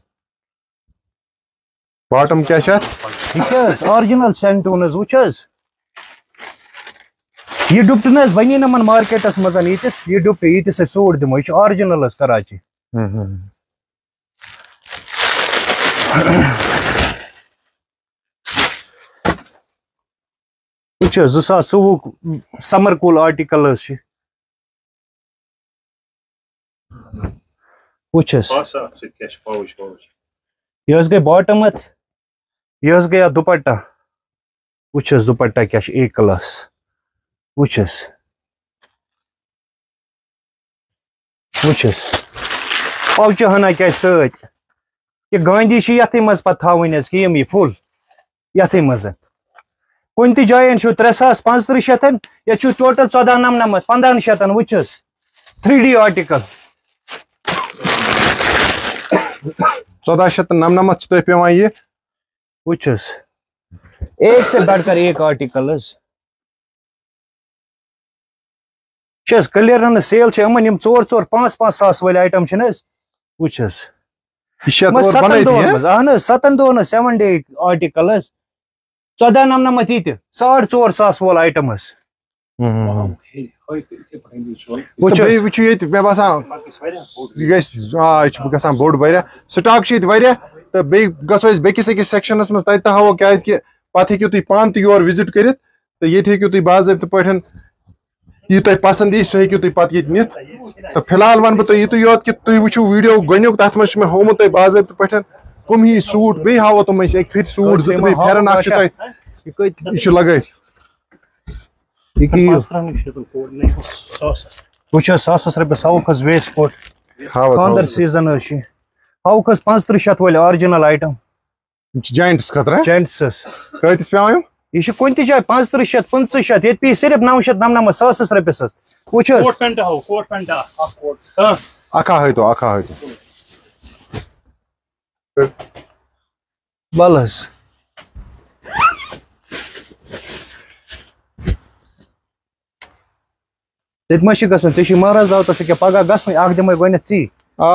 Speaker 1: باٹم کیاہ چھِ اتھ
Speaker 2: یہِ کیاہ حظ آرجِنل سینٹون حظ وٕچھ حظ یہِ ڈُپٹہٕ نہٕ حظ بنی نہٕ یِمن مارکیٹس منٛز ییٖتِس یہِ ڈُپٹہٕ ییٖتِس أسۍ سوٗٹ دِمو یہِ چھُ آرجِنل حظ کراچی وٕچھ حظ 2024 سمر کوٗل آرٹِکل حظ چھِ وٕچھ حظ یہِ حظ گٔے باٹم اتھ یہِ حظ گٔے اتھ دُپٹا وٕچھ حظ دُپٹا کیاہ چھُ اے کلاس وٕچھ حظ وٕچھ حظ پاوچہِ ہنا کیاہ سۭتۍ یہِ گاندھی چھِ یتھٕے منٛز پتہٕ تھاوٕنۍ حظ کہِ یہِ فُل یتھٕے منٛز کُنہِ تہِ جایَن چھُو 3500 ییٚتہِ چھُو ٹوٹل 1499 1500 وٕچھ حظ 3D آرٹیکل
Speaker 1: 1499 تہ پیوان یہ
Speaker 2: وچھس ایک سے بڑھ کر ایک آرٹیکل چھ کلیئرن سیل چھ امن یم 4-4-5-5 ساس ول آئٹم چھ نس وچھس اہن 7 دہن 7 ڈے آرٹیکل 1499 یہ 4.5 ساس وول آئٹم
Speaker 1: مے باسان یہ گژھان بوڑ واریاہ سٹاک واریاہ تو بیٚیہِ گژھو أسۍ بیٚکِس أکِس سیکشنس منٛز تتہِ تہِ ہاوو کیازکہِ پتہٕ ہیٚکِو تُہۍ پانہٕ تہِ یور وِزٹ کٔرِتھ تہٕ ییٚتہِ ہیٚکِو تُہۍ باضٲبطہٕ پٲٹھۍ یہِ تۄہہِ پسنٛد یی سُہ ہیٚکِو تُہۍ پتہٕ ییٚتہِ نِتھ تہٕ فی الحال ونہٕ بہٕ تۄہہِ یِتُے یوت کہِ تُہۍ وٕچھِو ویٖڈیو گۄڈنیُک تتھ منٛز چھُ مےٚ ہوومُت تۄہہِ باضٲبطہٕ پٲٹھۍ کٕم ہی سوٗٹ بیٚیہِ ہاوو تِم أسۍ اکہِ پھِرِ سوٗٹ زٕ تہٕ بیٚیہِ پھٮ۪رن اکھ چھُ تۄہہِ یہِ چھُ لگٲوِتھ
Speaker 2: وچھس 1000 رۄپیہِ ساوُکھس ویسٹ کوٹ خاندر سیزن ہاوُکھس 3500 وٲلۍ آرجنل آیٹم
Speaker 1: جاینٹس خٲطرٕ
Speaker 2: جاینٹسس
Speaker 1: کۭتِس پیوان یِم
Speaker 2: یہ کُنہِ تہِ جایہِ 3500 500 ییٚتہِ پیٚیہِ صرف 999 ساسس رۄپیس وٕچھس
Speaker 1: اکھا ہٲیتو اکھا ہٲیتو
Speaker 2: بل حظ تتہِ ما چھِ گژھُن ژےٚ چھُے مہراز دعوتس ییٚکیٛاہ پگاہ گژھنُے اکھ دِمے گۄڈنیتھ ژی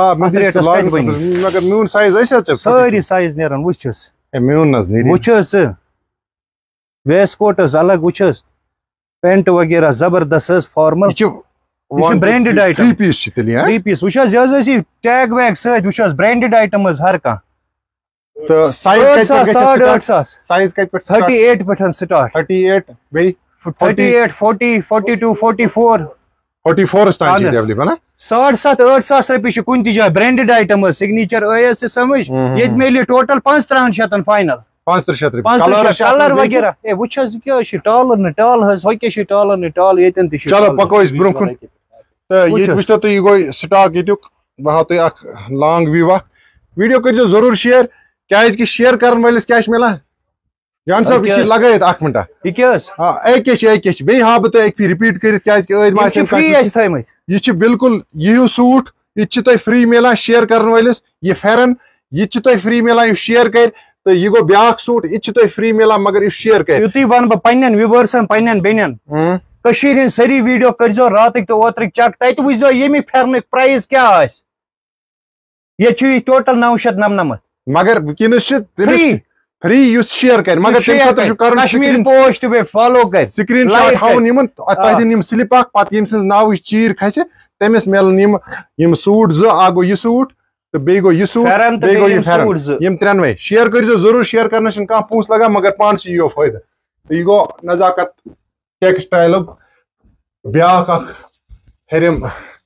Speaker 1: مگر میون سایز ٲسۍ
Speaker 2: سٲری سایز نیران وٕچھس
Speaker 1: میون حظ نیرِ
Speaker 2: وٕچھس ویس کوٹس الگ وٕچھس پینٹ وغیرہ زبردست حظ فارمل یہ چھُ برینڈڈ آیٹم
Speaker 1: 3 پیٖس چھِ تیٚلہِ
Speaker 2: 3 پیٖس وٕچھ حظ یہِ حظ ٲسی ٹیگ ویگ سۭتۍ وٕچھ حظ برینڈڈ آیٹم حظ ہر کانٛہہ
Speaker 1: تہٕ سایز
Speaker 2: 8,500
Speaker 1: سایز کتہِ پٮ۪ٹھ
Speaker 2: 38 پٮ۪ٹھ سٹارٹ
Speaker 1: 38 بیٚیہِ
Speaker 2: 38 40 42 44
Speaker 1: 44 تام چھِ ایویلیبل
Speaker 2: 7.5-8 ساس رۄپیہِ چھِ کُنہِ تہِ جایہِ برینڈڈ آیٹم حظ سگنیچر ٲیس ژٕ سمجھ ییٚتہِ میلہِ ٹوٹل 3500 فاینل
Speaker 1: 500
Speaker 2: کلر وغیرہ ہے وٕچھ حظ یہِ کیٛاہ حظ چھِ ٹالر نہٕ ٹال حظ ہۄ کیٛاہ چھِ ٹالر نہٕ ٹال ییٚتٮ۪ن تہِ چھِ
Speaker 1: چلو پکو أسۍ برونٛہہ کُن تہٕ ییٚتہِ وٕچھتو تُہۍ یہِ گوٚو سٹاک ییٚتیُک بہٕ ہاو تۄہہِ اکھ لانگ ویو اکھ ویڈیو کٔرۍزیو ضروٗر شیر کیازکہِ شیر کرن وٲلِس کیٛاہ چھُ مِلان جان صٲب یہِ چھِ لگٲیِتھ اکھ مِنٹا
Speaker 2: یہِ کیٛاہ حظ
Speaker 1: أکے چھِ بیٚیہِ ہاو بہٕ تۄہہِ اکہِ پھِرِ رِپیٖٹ کٔرِتھ کیازکہِ ٲدۍ ما آسن
Speaker 2: فری اَسہِ تھٲیمٕتۍ
Speaker 1: یہِ چھِ بالکل یہِ ہیوٗ سوٗٹ یہِ تہِ چھِ تۄہہِ فری مِلان شیر کرن وٲلِس یہِ پھٮ۪رن یہِ تہِ چھِ تۄہہِ فری مِلان یُس شیر کرِ تہٕ یہِ گوٚو بیاکھ سوٗٹ یہِ تہِ چھِ تۄہہِ فری مِلان مگر یُس شیر کرِ
Speaker 2: یُتُے ونہٕ بہٕ پننٮ۪ن وِوٲرسن پننٮ۪ن بیٚنٮ۪ن کٔشیٖرِ ہٕنٛدۍ سٲری ویٖڈیو کٔرۍزیو راتٕکۍ تہٕ اوترٕکۍ چک تتہِ وٕچھزیو ییٚمہِ پھٮ۪رنُک پرایز کیٛاہ آسہِ ییٚتہِ چھُ یہِ ٹوٹل 999
Speaker 1: مگر وٕنکیٚنس چھِ
Speaker 2: فری
Speaker 1: فری یُس شیر کرِ مگر تمہِ خٲطرٕ چھُ کرُن
Speaker 2: کشمیٖر پوسٹ بیٚیہِ فالو کرِ
Speaker 1: سکریٖن شاٹ ہاوُن یِمن تۄہہِ دِنۍ یِم سلپ اکھ پتہٕ ییٚمہِ سٕنٛز ناوٕچ چیٖر کھسہِ تٔمِس میلن یِم سوٗٹ زٕ اکھ گوٚو یہِ سوٗٹ تہٕ بیٚیہِ گوٚو یہِ سوٗٹ بیٚیہِ گوٚو یہِ پھٮ۪رن یِم ترٛٮ۪نوے شیر کٔرۍزیو ضروٗر شیر کرنس چھُنہٕ کانٛہہ پونٛسہٕ لگان مگر پانس یِیو فٲیدٕ تہٕ یہِ گوٚو نزاکت ٹیکسٹایلُک بیاکھ اکھ ہیرِم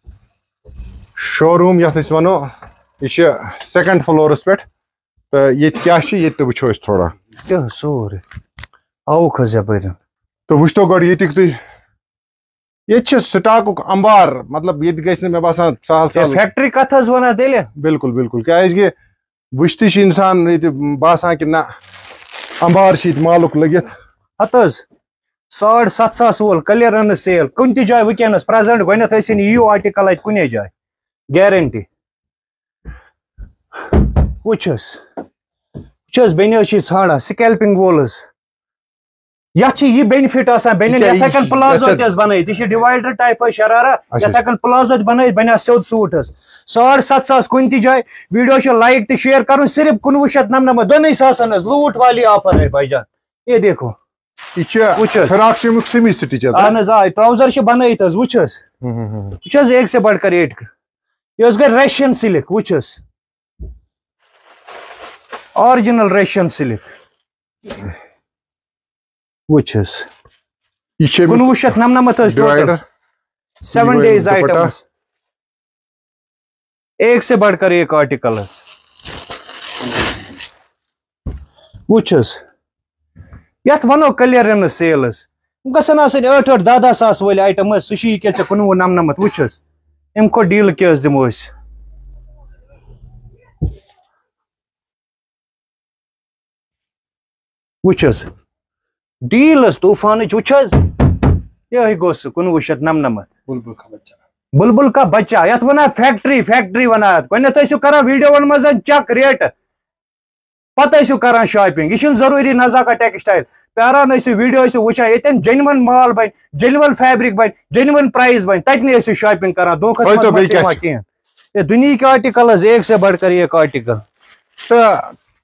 Speaker 1: شو روٗم یتھ أسۍ ونو یہِ چھِ 2nd فلورس پٮ۪ٹھ تہٕ ییٚتہِ کیٛاہ چھِ ییٚتہِ تہِ وٕچھو أسۍ تھوڑا
Speaker 2: سورُے آوُکھ حظ یپٲرۍ
Speaker 1: تہٕ وٕچھتو گۄڈٕ ییٚتِکۍ تُہۍ ییٚتہِ چھِ سٹاکُک امبار مطلب ییٚتہِ گژھِ نہٕ مےٚ باسان سہل سہل
Speaker 2: فیکٹری کتھ حظ ونان تیٚلہِ
Speaker 1: بالکل بالکل کیازکہِ وٕچھتٕے چھُ انسان ییٚتہِ باسان کہِ نہ امبار چھِ ییٚتہِ مالُک لٔگِتھ
Speaker 2: ہتھ حظ 7.5 ساس وول کلیئرنس سیل کُنہِ تہِ جایہِ وٕنکیٚنس پریزنٹ گۄڈنیتھ ٲسِن یِیو آرٹِکل اتہِ کُنے جایہِ گیرنٹی وٕچھ حظ بیٚنہِ حظ چھِ ژھانڈان سکیلپنگ وول حظ یتھ چھِ یہِ بینِفٹ آسان بیٚنٮ۪ن یتھ ہٮ۪کن پلازو تہِ حظ بنٲیِتھ یہِ چھِ ڈِوایڈر ٹایپ حظ شرارا یتھ ہٮ۪کن پلازو تہِ بنٲیِتھ بنیٛا سیوٚد سوٗٹ حظ 7.5 ساس کُنہِ تہِ جایہِ ویٖڈیو چھُ لایک تہٕ شیر کرُن صرف 1999 دۄنٕے ساسن حظ لوٗٹ والی آفر ہے بھائی جان یہ دیکھو
Speaker 1: یہِ چھُ فراک شمیُک سیمی سٹچ
Speaker 2: اہن حظ آ ٹراوزر چھِ بنٲیِتھ حظ وٕچھ حظ ایک سے بڑھ کر ایک یہ حظ گٔے ریشین سلک وٕچھ حظ آرجنل ریشین سلک وٕچھ حظ 1999 حظ ٹوٹل 7 days آئٹم ایک سے بڑھ کر ایک آرٹیکل حظ وٕچھ حظ یتھ ونو کلیئرنس سیل حظ گژھن آسٕنۍ 8-8 10 ساس وٲلۍ آیٹم حظ سُہ چھُ یہِ کیٛاہ ژےٚ 1999 وٕچھ حظ اَمہِ کھۄتہٕ ڈیٖلہٕ کیٛاہ حظ دِمو أسۍ وٕچھ حظ ڈیٖل حظ طوٗفانٕچ وٕچھ حظ یِہوٚے گوٚو سُہ 1999 بلبل کا بچہ یت ونان فیکٹری ونان گۄڈنیتھ ٲسِو کران ویڈیوون منٛز چیک ریٹ پتہٕ ٲسِو کران شاپنگ یہ چھُنہٕ ضروٗری نزاکت ٹیکسٹائل پیاران ٲسِو ویڈیو ٲسِو وٕچھان ییٚتٮ۪ن جینون مال بنہِ جینون فیبرک بنہِ جینون پرائز بنہِ تتنٕے ٲسِو شاپنگ کران دھوکھس منٛز یِوان کینٛہہ یہ دنہیٖکۍ آرٹیکل حظ ایک سے بڑھ کر ایک آرٹیکل
Speaker 1: تہٕ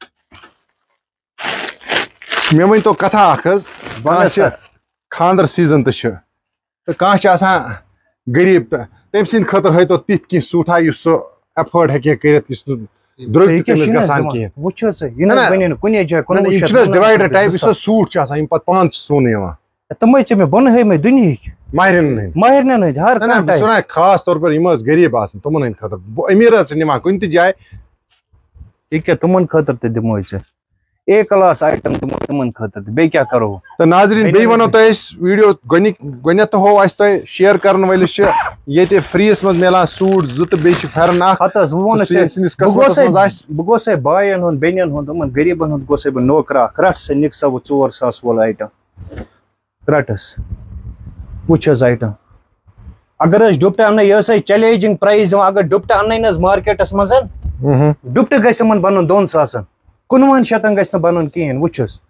Speaker 1: مےٚ ؤنۍتو کتھا اکھ حظ خاندر سیزن تہِ چھُ تہٕ کانٛہہ چھُ آسان غریٖب تہٕ تٔمۍ سٕنٛدِ خٲطرٕ ہٲیتو تِتھ کینٛہہ سوٗٹھا یُس سُہ ایفٲرڈ ہیٚکہِ کٔرِتھ یُس نہٕ درٛوٚگ تہِ تٔمِس گژھان کِہیٖنۍ
Speaker 2: وٕچھو سا یہِ نہ بنہِ نہٕ کُنے جایہِ
Speaker 1: یِم چھِنہٕ حظ ڈِوایڈر ٹایپ یُس حظ سوٗٹ چھُ آسان یِم پتہٕ پانہٕ چھِ سُونہٕ یِوان
Speaker 2: تِمے ژےٚ مےٚ بۄنہٕ ہٲیمٕتۍ دُنہِکۍ
Speaker 1: ماہرِنٮ۪ن ہٕنٛدۍ
Speaker 2: ماہرنٮ۪ن ہٕنٛدۍ ہر کانٛہہ
Speaker 1: سُہ نہ خاص طور پر یِم حظ غریٖب آسان تِمن ہٕنٛدِ خٲطرٕ أمیٖر حظ چھِ نِوان کُنہِ تہِ جایہِ
Speaker 2: یہِ کیٛاہ تِمن خٲطرٕ تہِ دِموے ژےٚ اے کلاس آیٹم دِمو تِمن خٲطرٕ تہِ بیٚیہِ کیٛاہ کرو
Speaker 1: تہٕ ناظریٖن بیٚیہِ وَنو تۄہہِ أسۍ ویٖڈیو گۄڈنٮ۪تھ تہٕ ہوو اَسہِ تۄہہِ شِیر کرن وٲلِس چھِ ییٚتہِ فریٖیَس منٛز میلان سوٗٹ 2 تہٕ بیٚیہِ چھِ پھٮ۪رن اکھ
Speaker 2: ہتہٕ حظ بہٕ وَنو بہٕ گوسے باین ہُنٛد بیٚنٮ۪ن ہُنٛد یِمن غریٖبن ہُنٛد گوسے بہٕ نوکرا اکھ رٹھ سا نِکھ سا بہٕ 4,000 وول آیٹم رٹس وٕچھ حظ آیٹم اگر أسۍ ڈُپٹہٕ اننے یہِ ٲس اَسہِ چیلینجِنگ پرایز دِوان اگر ڈُپٹہٕ اننے نہٕ حظ مارکیٹس منٛز ڈُپٹہٕ گژھِ یِمن بنُن 2,000 19,000 گژھِ نہٕ بنُن کِہیٖنۍ وٕچھ حظ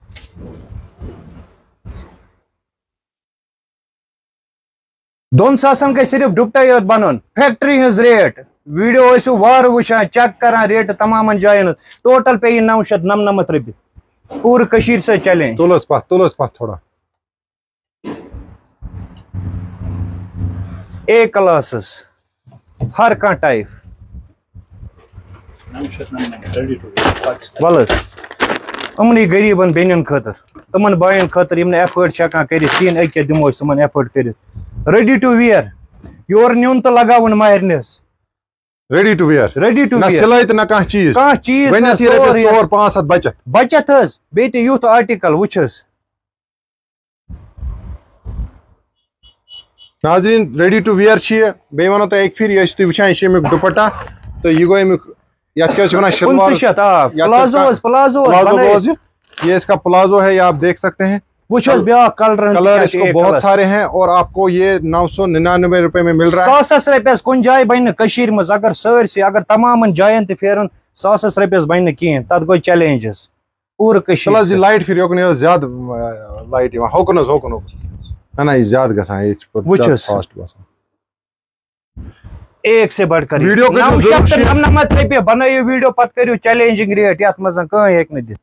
Speaker 2: 2,000 گژھِ صرف ڈُپٹے یوت بنُن فیکٹری ہٕنٛز ریٹ ویڈیو ٲسِو وارٕ وٕچھان چیک کران ریٹہٕ تمامن جاین ہٕنٛز ٹوٹل پیٚیہِ 999 رۄپیہِ پوٗرٕ کٔشیٖرِ سۭتۍ چیلینج
Speaker 1: تُل حظ پتھ تھوڑا
Speaker 2: اے کلاسس ہر کانٛہہ ٹایپ ول حظ یِمنٕے غریٖبن بیٚنٮ۪ن خٲطرٕ تِمن باین خٲطرٕ یِم نہٕ ایفٲرڈ چھِ ہٮ۪کان کٔرِتھ کِہیٖنۍ أکیاہ دِمو أسۍ تِمن ایفٲرڈ کٔرِتھ ریڈی ٹُو وِیر یورٕ نیُن تہٕ لگاوُن ماہرنِس
Speaker 1: ریڈی ٹُو وِیر نہ سِلٲے تہٕ نہ کانٛہہ چیٖز
Speaker 2: بچت حظ بیٚیہِ تہِ یُتھ آرٹِکل وٕچھ حظ
Speaker 1: ناظریٖن ریڈی ٹُو وِیر چھِ یہِ بیٚیہِ وَنو تۄہہِ اَکہِ پھِرِ یہِ ٲسِو تُہۍ وٕچھان یہِ چھِ اَمیُک دُپٹا تہٕ یہِ گوٚو اَمیُک یَتھ کیٛاہ چھِ وَنان شلوار پلازو یہ اس کا پلازو ہے یہ آپ دیکھ سکتے ہیں کلر اس کو بہت سارے ہیں اور آپ کو یہ 999 روپے میں مل رہا ہے
Speaker 2: 100 رۄپیس کُنہِ جایہِ بنہِ نہٕ کٔشیٖرِ منٛز اگر سٲرسٕے اگر تمامن جاین تہِ پھیرن 100 رۄپیس بنہِ نہٕ کِہیٖنۍ تتھ گوٚو چیلینج حظ پوٗرٕ کٔشیٖرِ
Speaker 1: یہ لایٹ پھر یوکُن حظ زیادٕ لایٹ یِوان ہوکُن حظ نہ یہِ زیادٕ گژھان
Speaker 2: وٕچھ حظ ایک سے بڑھ کر 999 رۄپیہِ بنٲیِو ویڈیو پتہٕ کٔرِو چیلینجِنگ ریٹ یتھ منٛز کٕہٕنۍ ہیٚکہِ نہٕ دِتھ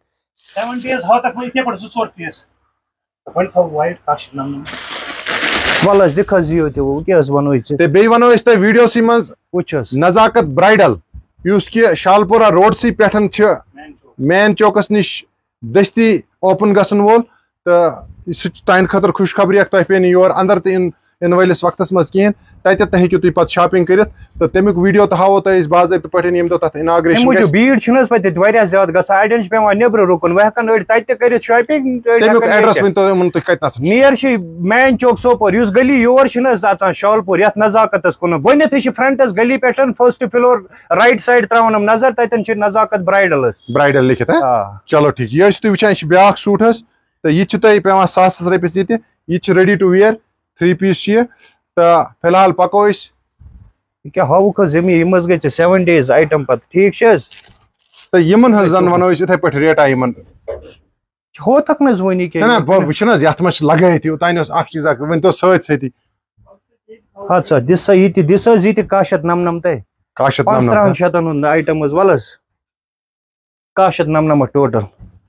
Speaker 2: ول حظ دِکھ حظ یِیو تہِ وۄنۍ کیٛاہ حظ ونو ژےٚ
Speaker 1: تہٕ بیٚیہِ ونو أسۍ تۄہہِ ویٖڈیوسٕے منٛز
Speaker 2: وٕچھ حظ
Speaker 1: نزاکت برایڈل یُس کہِ شالپورہ روڈسٕے پٮ۪ٹھ چھِ مین چوکس نِش دٔستی اوپن گژھن وول تہٕ سُہ چھُ تُہنٛدِ خٲطرٕ خوشخبری اکھ تۄہہِ پیٚیہِ نہٕ یور اندر تہِ یِنہٕ وٲلِس وقتس منٛز کِہیٖنۍ تتٮ۪تھ تہِ ہیٚکِو تُہۍ پتہٕ شاپنگ کٔرِتھ تہٕ تمیُک ویٖڈیو تہِ ہاوو تۄہہِ أسۍ باضٲبطہٕ پٲٹھۍ ییٚمہِ دۄہ تتھ اناگریشن
Speaker 2: بیٖڑ چھِنہٕ حظ پتہٕ ییٚتہِ واریاہ زیادٕ گژھان اڑٮ۪ن چھُ پیٚوان نیبرٕ رُکُن وۄنۍ ہٮ۪کن أڑۍ تتہِ تہِ کٔرِتھ شاپنگ
Speaker 1: تمیُک ایڈرس ؤنۍتو یِمن تُہۍ کتنس
Speaker 2: نیر چھِ مین چوک سوپور یُس گلی یور چھِنہٕ حظ اژان شالپور یتھ نزاکتس کُن گۄڈنیتھٕے چھِ فرنٹس گلی پٮ۪ٹھ فرسٹ فلور رایٹ سایڈ تراوان یِم نظر تتٮ۪ن چھِ نزاکت برایڈل
Speaker 1: برایڈل لیکھِتھ چلو ٹھیٖک یہِ ٲسِو تُہۍ وٕچھان یہِ چھُ بیاکھ سوٗٹ حظ تہٕ یہِ تہِ چھُ تۄہہِ پیٚوان 100 رۄپیس ییٚتہِ یہِ چھُ ریڈی ٹُو وِیر 3 پیٖس چھِ یہِ تہٕ فِلحال پکو أسۍ
Speaker 2: یہِ کیٛاہ ہاوُکھ حظ یِم حظ گٔے ژےٚ 7 days آیٹم پتہٕ ٹھیٖک چھِ حظ
Speaker 1: تہٕ یِمن ہٕنٛز زن ونو أسۍ یِتھے پٲٹھۍ ریٹا یِمن
Speaker 2: ہوتکھ نہٕ حظ وۄنۍ یہِ
Speaker 1: نہ بہٕ وٕچھن حظ یتھ منٛز چھِ لگٲیِتھ یوٚتانۍ اوس اکھ چیٖز اکھ ؤنۍتو سۭتۍ سۭتی
Speaker 2: ہتھ سا دِس سا یہِ تہِ دِس حظ یہِ تہِ 1,099 15,000 ہُنٛد آیٹم حظ ول حظ 1,099 ٹوٹل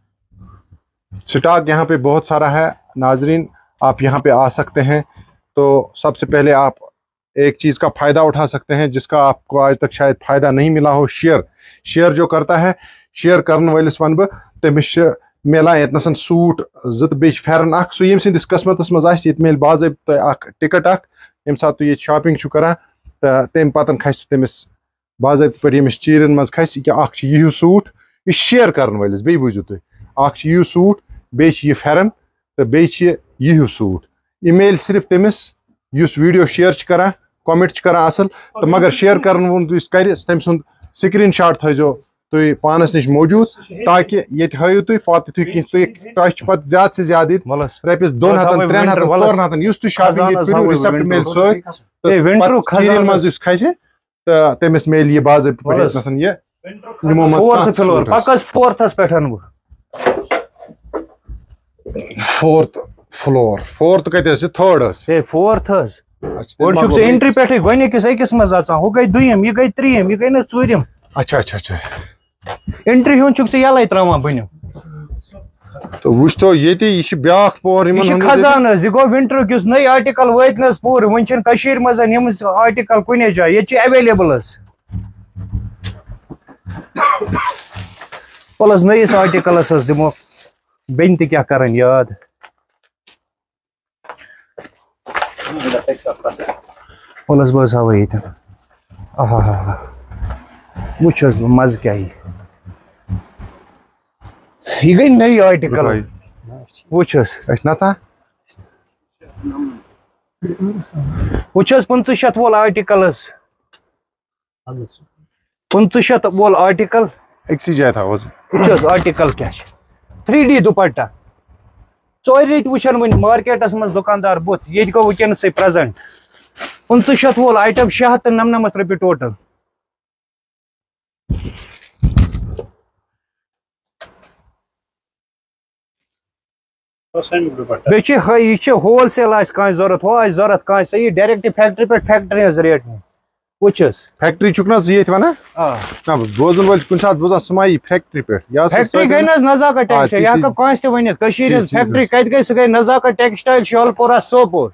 Speaker 1: اسٹاک یہاں پہ بہت سارا ہے ناظرین آپ یہاں پہ آ سکتے ہیں تو سب سے پہلے آپ ایک چیز کا فائدہ اٹھا سکتے ہیں جس کا آپ کو آج تک شاید فائدہ نہیں ملا ہو شیئر جو کرتا ہے شیئر کرن وٲلِس ون بہٕ تٔمِس چھِ میلان ییٚتنَسن سوٗٹ 2 تہٕ بیٚیہِ چھِ پھٮ۪رن اکھ سُہ ییٚمہِ سٕنٛدِس قٕسمتس منٛز آسہِ ییٚتہِ میلہِ باضٲبطہٕ تۄہہِ اکھ ٹِکٹ اکھ ییٚمہِ ساتہٕ تُہۍ ییٚتہِ شاپنگ چھِو کران تہٕ تمہِ پتہٕ کھسہِ سُہ تٔمِس باضٲبطہٕ پٲٹھۍ ییٚمِس چیٖرن منٛز کھسہِ کہِ اکھ چھُ یہِ ہیوٗ سوٗٹ یہِ شِیر کرن وٲلِس بیٚیہِ بوٗزِو تُہۍ اکھ چھُ یہِ سوٗٹ بیٚیہِ چھِ یہِ پھٮ۪رن تہٕ بیٚیہِ چھِ یہِ ہیوٗ سوٗٹ یہِ میلہِ صرف تٔمِس یُس ویٖڈیو شِیر چھُ کران کومنٹ چھُ کران اصل تہٕ مگر شِیر کرن وول یُس کرِ تٔمۍ سُنٛد سکریٖن شاٹ تھٲیزیو تھی پانس نش موجود تاکہ یہ ہو تھی پتہ تھی تھی پتہ زیادہ سے زیادہ رپیس 200 300 400 اس تھی شاپنگ کرو ریسپٹ مل سیریل مز کھسہ تو تمس مل یہ باضابطہ یہ
Speaker 2: فورتھس پہ
Speaker 1: فورتھ فلور فورتھ کتس تھرڈ
Speaker 2: فورتھ گے انٹری پہ گۄڈنِکِس أکِس منٛز اژان ہُہ گٔے دوٚیِم یہِ گٔے ترٛیٚیِم یہِ گٔے نہٕ ژوٗرِم
Speaker 1: اچھا اچھا اچھا
Speaker 2: انٹری ہُنٛد چھُکھ ژٕ یَلَے ترٛاوان بٔنِم
Speaker 1: تو وٕچھ تو ییٚتہِ یہِ چھُ بیٛاکھ پور
Speaker 2: یہِ چھُ کھسان حظ یہِ گوٚو وِنٹرُک یُس نٔے آرٹِکل وٲتۍ نہٕ حظ پوٗرٕ وۄنۍ چھِنہٕ کٔشیٖرِ منٛز یِم آرٹِکل کُنے جایہِ ییٚتہِ چھِ ایویلیبل حظ وَلہٕ حظ نٔیِس آرٹِکلس حظ دِمو بیٚنہِ تہِ کیٛاہ کرن یاد وَلہٕ حظ بہٕ حظ ہاوے ییٚتٮ۪ن آہا ہا وٕچھ حظ مزٕ کیٛاہ یہِ گٔے نٔے آرٹِکل وٕچھ حظ
Speaker 1: نژان
Speaker 2: وٕچھ حظ 500 وول آرٹِکل حظ 500 وول آرٹِکل
Speaker 1: أکسٕے جایہِ تھاو حظ
Speaker 2: وٕچھ حظ آرٹِکل کیٛاہ چھِ 3D دُپٹا ژورِ ریٚتۍ وٕچھن وۄنۍ مارکیٹس منٛز دُکاندار بُتھ ییٚتہِ گوٚو وٕنکیٚنسٕے پریزنٹ 500 وول آیٹم 699 رۄپیہِ ٹوٹل بیٚیہِ چھِ یہِ چھِ ہول سیل آسہِ کانٛہہ ضوٚرتھ ہُہ آسہِ ضوٚرتھ کانٛہہ سۄ یی ڈایریکٹ فیکٹری پٮ۪ٹھ فیکٹری ہٕنٛز ریٹ وٕچھ حظ
Speaker 1: فیکٹری چھُکھ نہ ژٕ ییٚتہِ ونان نہ بوزن وٲلۍ کُنہِ ساتہٕ بوزان سُہ ما یی فیکٹری پٮ۪ٹھ
Speaker 2: فیکٹری گٔے نہ حظ نزاکت ٹیکسٹایل یہِ ہٮ۪کو کٲنٛسہِ تہِ ؤنِتھ کٔشیٖرِ ہٕنٛز فیکٹری کتہِ گٔے سۄ گٔے نزاکت ٹیکسٹایل شالپورہ سوپور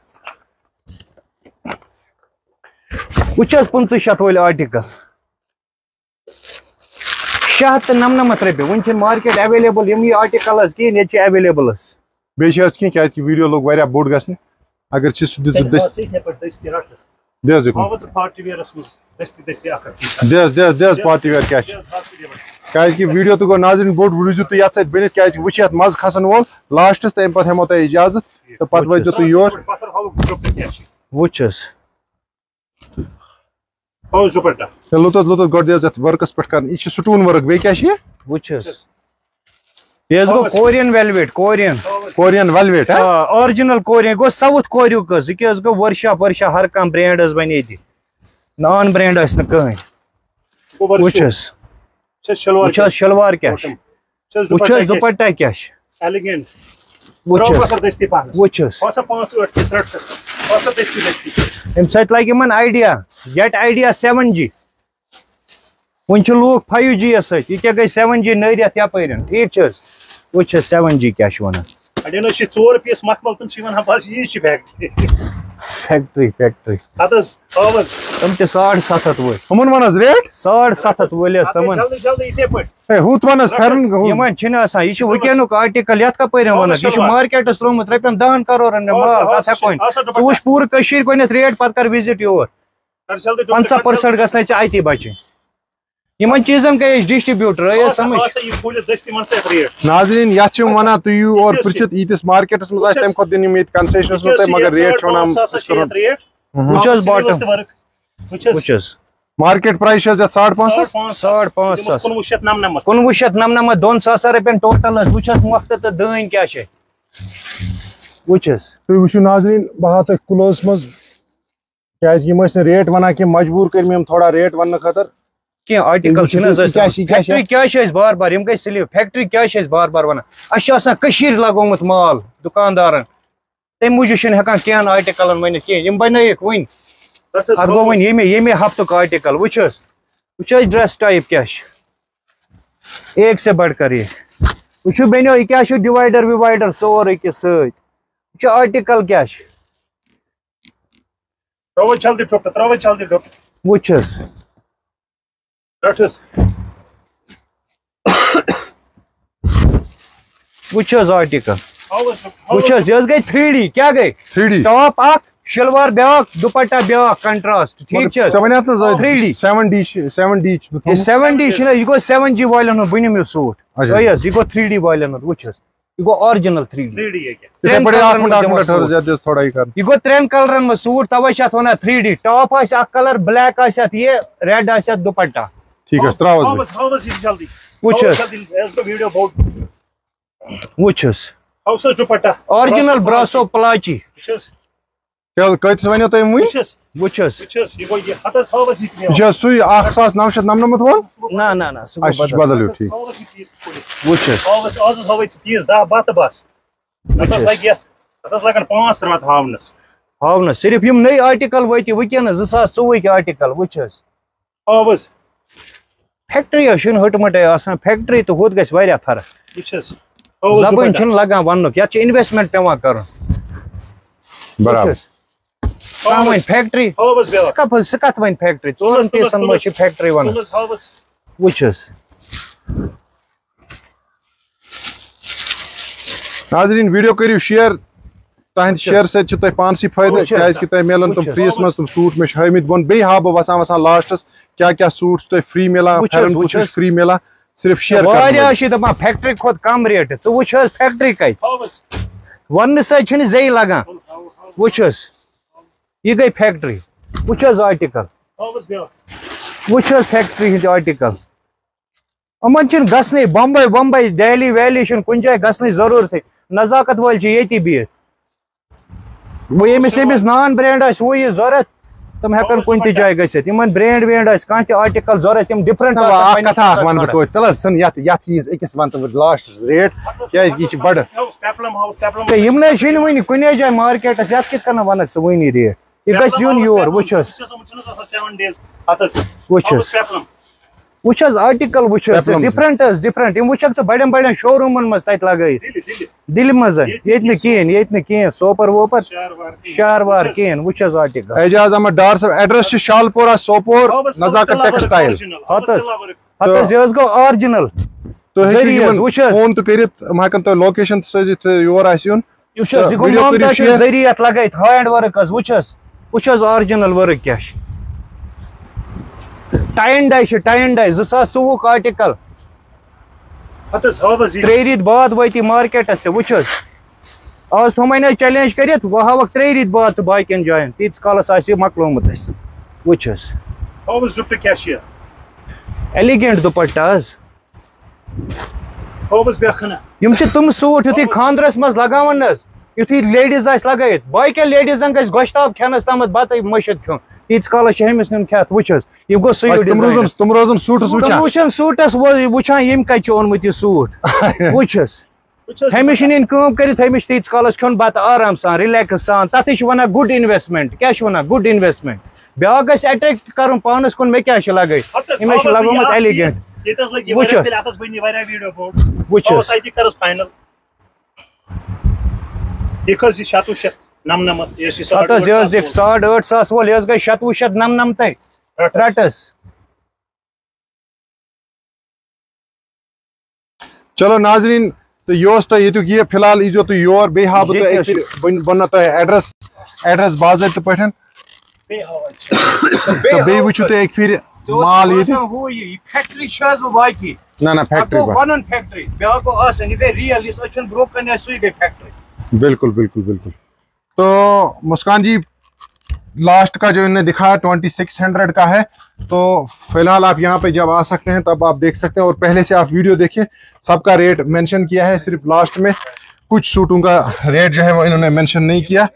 Speaker 2: وٕچھ حظ 500 وٲلۍ آرٹِکل 699 رۄپیہِ وۄنۍ چھِنہٕ مارکیٹ ایویلیبل یِم یہِ آرٹِکل حظ کِہیٖنۍ ییٚتہِ چھِ ایویلیبل حظ
Speaker 1: بیٚیہِ چھِ حظ کینٛہہ کیٛازِکہِ ویٖڈیو لوٚگ واریاہ بوٚڑ گژھنہِ اگر چھِ سُہ دِ حظ دِ پارٹی ویر کیٛاہ چھِ کیٛازِکہِ ویٖڈیو تہِ گوٚو ناظریٖن بوٚڑ روٗزِو تُہۍ یتھ سۭتۍ بٔنِتھ کیٛازِکہِ وٕچھ یتھ مزٕ کھسن وول لاسٹس تمہِ پتہٕ ہٮ۪مو تۄہہِ اِجازت تہٕ پتہٕ وٲتۍزیو تُہۍ یور
Speaker 2: وٕچھ حظ
Speaker 1: لوٚت حظ گۄڈٕ دِ حظ یتھ ؤرکس پٮ۪ٹھ کران یہِ چھِ سٹوٗن ؤرٕک بیٚیہِ کیٛاہ چھِ یہِ
Speaker 2: وٕچھ حظ یہِ حظ گوٚو Korean velvet
Speaker 1: Korean velvet
Speaker 2: original Korean گوٚو ساوُتھ کوریُک حظ یہِ کیٛاہ حظ گوٚو ورشا ہر کانٛہہ برینڈ حظ بنہِ ییٚتہِ نان برینڈ آسہِ نہٕ کٕہٕنۍ وٕچھ حظ وٕچھ حظ شلوار کیٛاہ چھِ وٕچھ حظ دُپٹا کیٛاہ چھِ وٕچھ حظ اَمہِ سۭتۍ لگہِ یِمن آیڈیا گیٹ آیڈیا 7G وۄنۍ چھِ لوٗکھ 5G یس سۭتۍ یہِ کیٛاہ گٔے 7G نٔرِتھ یپٲرۍ ٹھیٖک چھِ حظ وٕچھ حظ 7G کیٛاہ چھِ ونان فیکٹری تِم چھِ 750 وٲلۍ
Speaker 1: ہُمن ون حظ ریٹ
Speaker 2: 750 وٲلۍ حظ تِمن
Speaker 1: ہُتھ ون حظ پھیرن
Speaker 2: یِمن چھِنہٕ آسان یہِ چھُ وٕنکیٚنُک آرٹِکل یتھ کپٲرۍ ونکھ یہِ چھُ مارکیٹس ترٛوومُت رۄپین 10 کرورن مال تتھ ہٮ۪کو ژٕ وٕچھ پوٗرٕ کٔشیٖر گۄڈنیتھ ریٹ پتہٕ کر وِزٹ یور 50% گژھنَے ژےٚ اتی بچٕنۍ یِمن چیٖزن گٔے أسۍ ڈسٹربیوٹر
Speaker 1: ناظریٖن یتھ چھِ ونان تُہۍ یِیِو اور پرٛژھِتھ ییٖتِس مارکیٹس منٛز آسہِ تمہِ کھۄتہٕ دِنۍ یِم ییٚتہِ کنسیشنس منٛز تۄہہِ مگر ریٹ چھِ ونان
Speaker 2: وٕچھ حظ باٹم وٕچھ حظ
Speaker 1: مارکیٹ پرایس چھِ حظ یتھ 550
Speaker 2: ساس 1999 2,000 رۄپین ٹوٹل حظ وٕچھ حظ مۄختہٕ تہٕ دٲنۍ کیٛاہ چھِ وٕچھ حظ
Speaker 1: تُہۍ وٕچھِو ناظریٖن بہٕ ہاو تۄہہِ کٕلوز منٛز کیٛازِ یِم ٲسۍ نہٕ ریٹ ونان کینٛہہ مجبوٗر کٔرۍ مےٚ یِم تھوڑا ریٹ وننہٕ خٲطرٕ
Speaker 2: کینٛہہ آرٹِکل چھِنہٕ حظ فیکٹری کیٛاہ چھِ أسۍ بار بار یِم گٔے سِلیپ فیکٹری کیٛاہ چھِ أسۍ بار بار ونان اَسہِ چھُ آسان کٔشیٖرِ لگومُت مال دُکاندارن تمہِ موٗجوٗب چھِنہٕ ہٮ۪کان کینٛہہ آرٹِکلن ؤنِتھ کینٛہہ یِم بنٲیِکھ وٕنۍ اتھ گوٚو وۄنۍ ییٚمے ہفتُک آرٹِکل وٕچھ حظ ڈریس ٹایپ کیٛاہ چھِ ایک سے بڑھ کر یہ وٕچھِو بیٚنیو یہِ کیٛاہ چھُ ڈِوایڈر وِوایڈر سورُے کہِ سۭتۍ وٕچھِو آرٹِکل کیٛاہ چھِ وٕچھ حظ وٕچھ حظ آرٹِکل وٕچھ حظ یہِ حظ گٔے 3D کیٛاہ گٔے
Speaker 1: 3D
Speaker 2: ٹاپ اکھ شلوار بیاکھ دُپٹا بیاکھ کنٹراسٹ ٹھیٖک چھِ حظ 3D
Speaker 1: 7D
Speaker 2: 7D چھُنہٕ یہِ گوٚو 7G والٮ۪ن ہُنٛد بٔنِم یہِ سوٗٹ تۄہہِ حظ یہِ گوٚو 3D والٮ۪ن ہُنٛد وٕچھ حظ یہِ گوٚو آرجنل 3D یہِ گوٚو 3 کلرن منٛز سوٗٹ توے چھِ اتھ ونان 3D ٹاپ آسہِ اکھ کلر بلیک آسہِ اتھ یہِ ریڈ آسہِ اتھ دُپٹا
Speaker 1: ٹھیک ہے تراو
Speaker 2: وچھس آرجنل براسو پلاچی
Speaker 1: کتس ونو تھی وچھس
Speaker 2: وچھس
Speaker 1: یہ سوی 1999 وول
Speaker 2: نا
Speaker 1: بدل ٹھیک
Speaker 2: وچھس ہاونس صرف یم نئی آرٹیکل وٲتۍ وٕنکٮ۪نس 2024 کے آرٹیکل وچھس فیکٹری چھُنہٕ ہٹمٹے آسان فیکٹری تو ہُتھ گژھِ واریاہ فرق زبٲنۍ چھُنہٕ لگان وننُک یتھ چھُ انویسٹمنٹ پیوان کرُن
Speaker 1: برابر
Speaker 2: کانٛہہ وَنہِ فیکٹری سُہ کتھ وَنہِ فیکٹری 4 پیسن منٛز چھِ فیکٹری ونان وٕچھس
Speaker 1: ناظرین ویڈیو کریو شیئر تہند شیئر سے تہ پانسی فائدہ کیاز کہ تہ ملن تم فریس مز تم سوٹ میں ہمت بن بی ہا بہ وسان وسان لاسٹس کیا کیا سوٹ تہ فری ملا پھرن فری ملا صرف شیئر
Speaker 2: واریاہ چھ دپان فیکٹری کھوت کم ریٹ ژٕ وٕچھ حظ فیکٹری کتہِ وننہٕ سۭتۍ چھنہٕ زیٚیہِ لگان وٕچھ حظ یہ گئی فیکٹری وٕچھ حظ آرٹیکل وٕچھ حظ فیکٹری ہٕنٛدۍ آرٹیکل یِمن چھنہٕ گژھنٕے بمبے دہلی ویلی چھنہٕ کُنہِ جایہِ گژھنٕچ ضروٗرتھٕے نزاکت وٲلۍ چھِ ییٚتی بِہِتھ وۄنۍ ییٚمِس نان برینڈ آسہِ ہُہ یہِ ضوٚرتھ تِم ہٮ۪کن کُنہِ تہِ جایہِ گٔژھِتھ یِمن برینڈ وینڈ آسہِ کانٛہہ تہِ آرٹیکل ضوٚرتھ یِم ڈِفرنٹ
Speaker 1: کتھا اکھ ون بہٕ توتہِ تل حظ ژھٕن یتھ چیٖز أکِس ون تہٕ لاسٹس ریٹ کیازِ یہِ چھِ بڑٕ
Speaker 2: یِم نَے چھِنہٕ وٕنہِ کُنے جایہِ مارکیٹس یتھ کِتھ کٔنۍ ونکھ ژٕ وٕنی ریٹ یہ گژھِ یُن یور وٕچھ حظ وٕچھ حظ وٕچھ حظ آرٹیکل وٕچھ حظ ڈِفرنٹ حظ ڈِفرنٹ یِم وٕچھکھ ژٕ بڑٮ۪ن بڑٮ۪ن شو روٗمن منٛز تتہِ لگٲیِتھ دِلہِ منٛز ییٚتہِ نہٕ کِہیٖنۍ سوپر ووپر شہر وار کِہیٖنۍ وٕچھ حظ آرٹیکل
Speaker 1: اعجاز احمد ڈار صاحب ایڈریس چھُ شالپورہ سوپور نزاکت ٹیکسٹائل
Speaker 2: ہتھ حظ یہِ حظ گوٚو آرجنل
Speaker 1: فون تہِ کٔرِتھ یِم ہٮ۪کن تۄہہِ لوکیشن تہِ سوٗزِتھ یور آسہِ یُن
Speaker 2: وٕچھ حظ یہِ گوٚو مامتاز ذٔریعہٕ یتھ لگٲیِتھ ہینڈ ؤرک حظ وٕچھ حظ آرجنل ؤرک کیٛاہ چھِ ٹاین ڈاے چھِ ٹاین ڈاے 2024 آرٹیکل 3 رٮ۪تھ بعد وٲتی مارکیٹس تہِ وٕچھ حظ آز تھوٚومَے نہٕ چیلینج کٔرِتھ وۄنۍ ہاوکھ 3 رٮ۪تھ بعد ژٕ باقین جاین تیٖتِس کالس آسہِ یہِ مۄکلومُت اَسہِ وٕچھ حظ ایلیگینٹ دُپٹہ حظ یِم چھِ تِم سوٗٹ یُتھُے خاندرس منٛز لگاوان حظ یُتھُے لیڈیٖز آسہِ لگٲیِتھ باقین لیڈیٖزن گژھِ گۄشتاب کھٮ۪نس تامتھ بتہٕ مٔشِد کھیوٚن تیٖتِس کالس چھِ ہُمِس نیُن کھٮ۪تھ وٕچھ حظ یہِ گوٚو سُے
Speaker 1: تِم روزن سوٗٹس
Speaker 2: وٕچھان سوٗٹس وٕچھان ییٚمۍ کتہِ چھُ اوٚنمُت یہِ سوٗٹ وٕچھ حظ ہُمِس چھِ نِنۍ کٲم کٔرِتھ ہُمِس چھِ تیٖتِس کالس کھیوٚن بتہٕ آرام سان رِلیکٕس سان تتھٕے چھِ ونان گُڈ انویسٹمنٹ کیٛاہ چھِ ونان گُڈ انویسٹمنٹ بیٛاکھ گژھِ اٹریکٹ کرُن پانس کُن مےٚ کیٛاہ چھُ لگٲیِتھ أمِس چھُ لگومُت ایلیگینٹ وٕچھ حظ ہتھ حظ یہِ حظ دِکھ 8,500 وول یہِ حظ گٔے 7,799 رٹس
Speaker 1: چلو ناظرین تو یہ تہ یہ فی الحال ایزو تھی یور بی ہا بنو تہ ایڈریس باضابطہ پہ بی وچھو تھی ایک پھر مال یہ
Speaker 2: فیکٹری باقی
Speaker 1: نہ فیکٹری
Speaker 2: پن فیکٹری بیاکھ گو آسان یہ گئی ریئل اس اچھن بروکن ہے سوئی گئی فیکٹری
Speaker 1: بالکل بالکل بالکل تو مسکان جی لاسٹ کا جو انہیں دکھایا 2600 کا ہے تو فی الحال آپ یہاں پہ جب آ سکتے ہیں تب آپ دیکھ سکتے ہیں اور پہلے سے آپ ویڈیو دیکھیں سب کا ریٹ مینشن کیا ہے صرف لاسٹ میں کچھ سوٹوں کا ریٹ جو ہے وہ انہوں نے مینشن نہیں کیا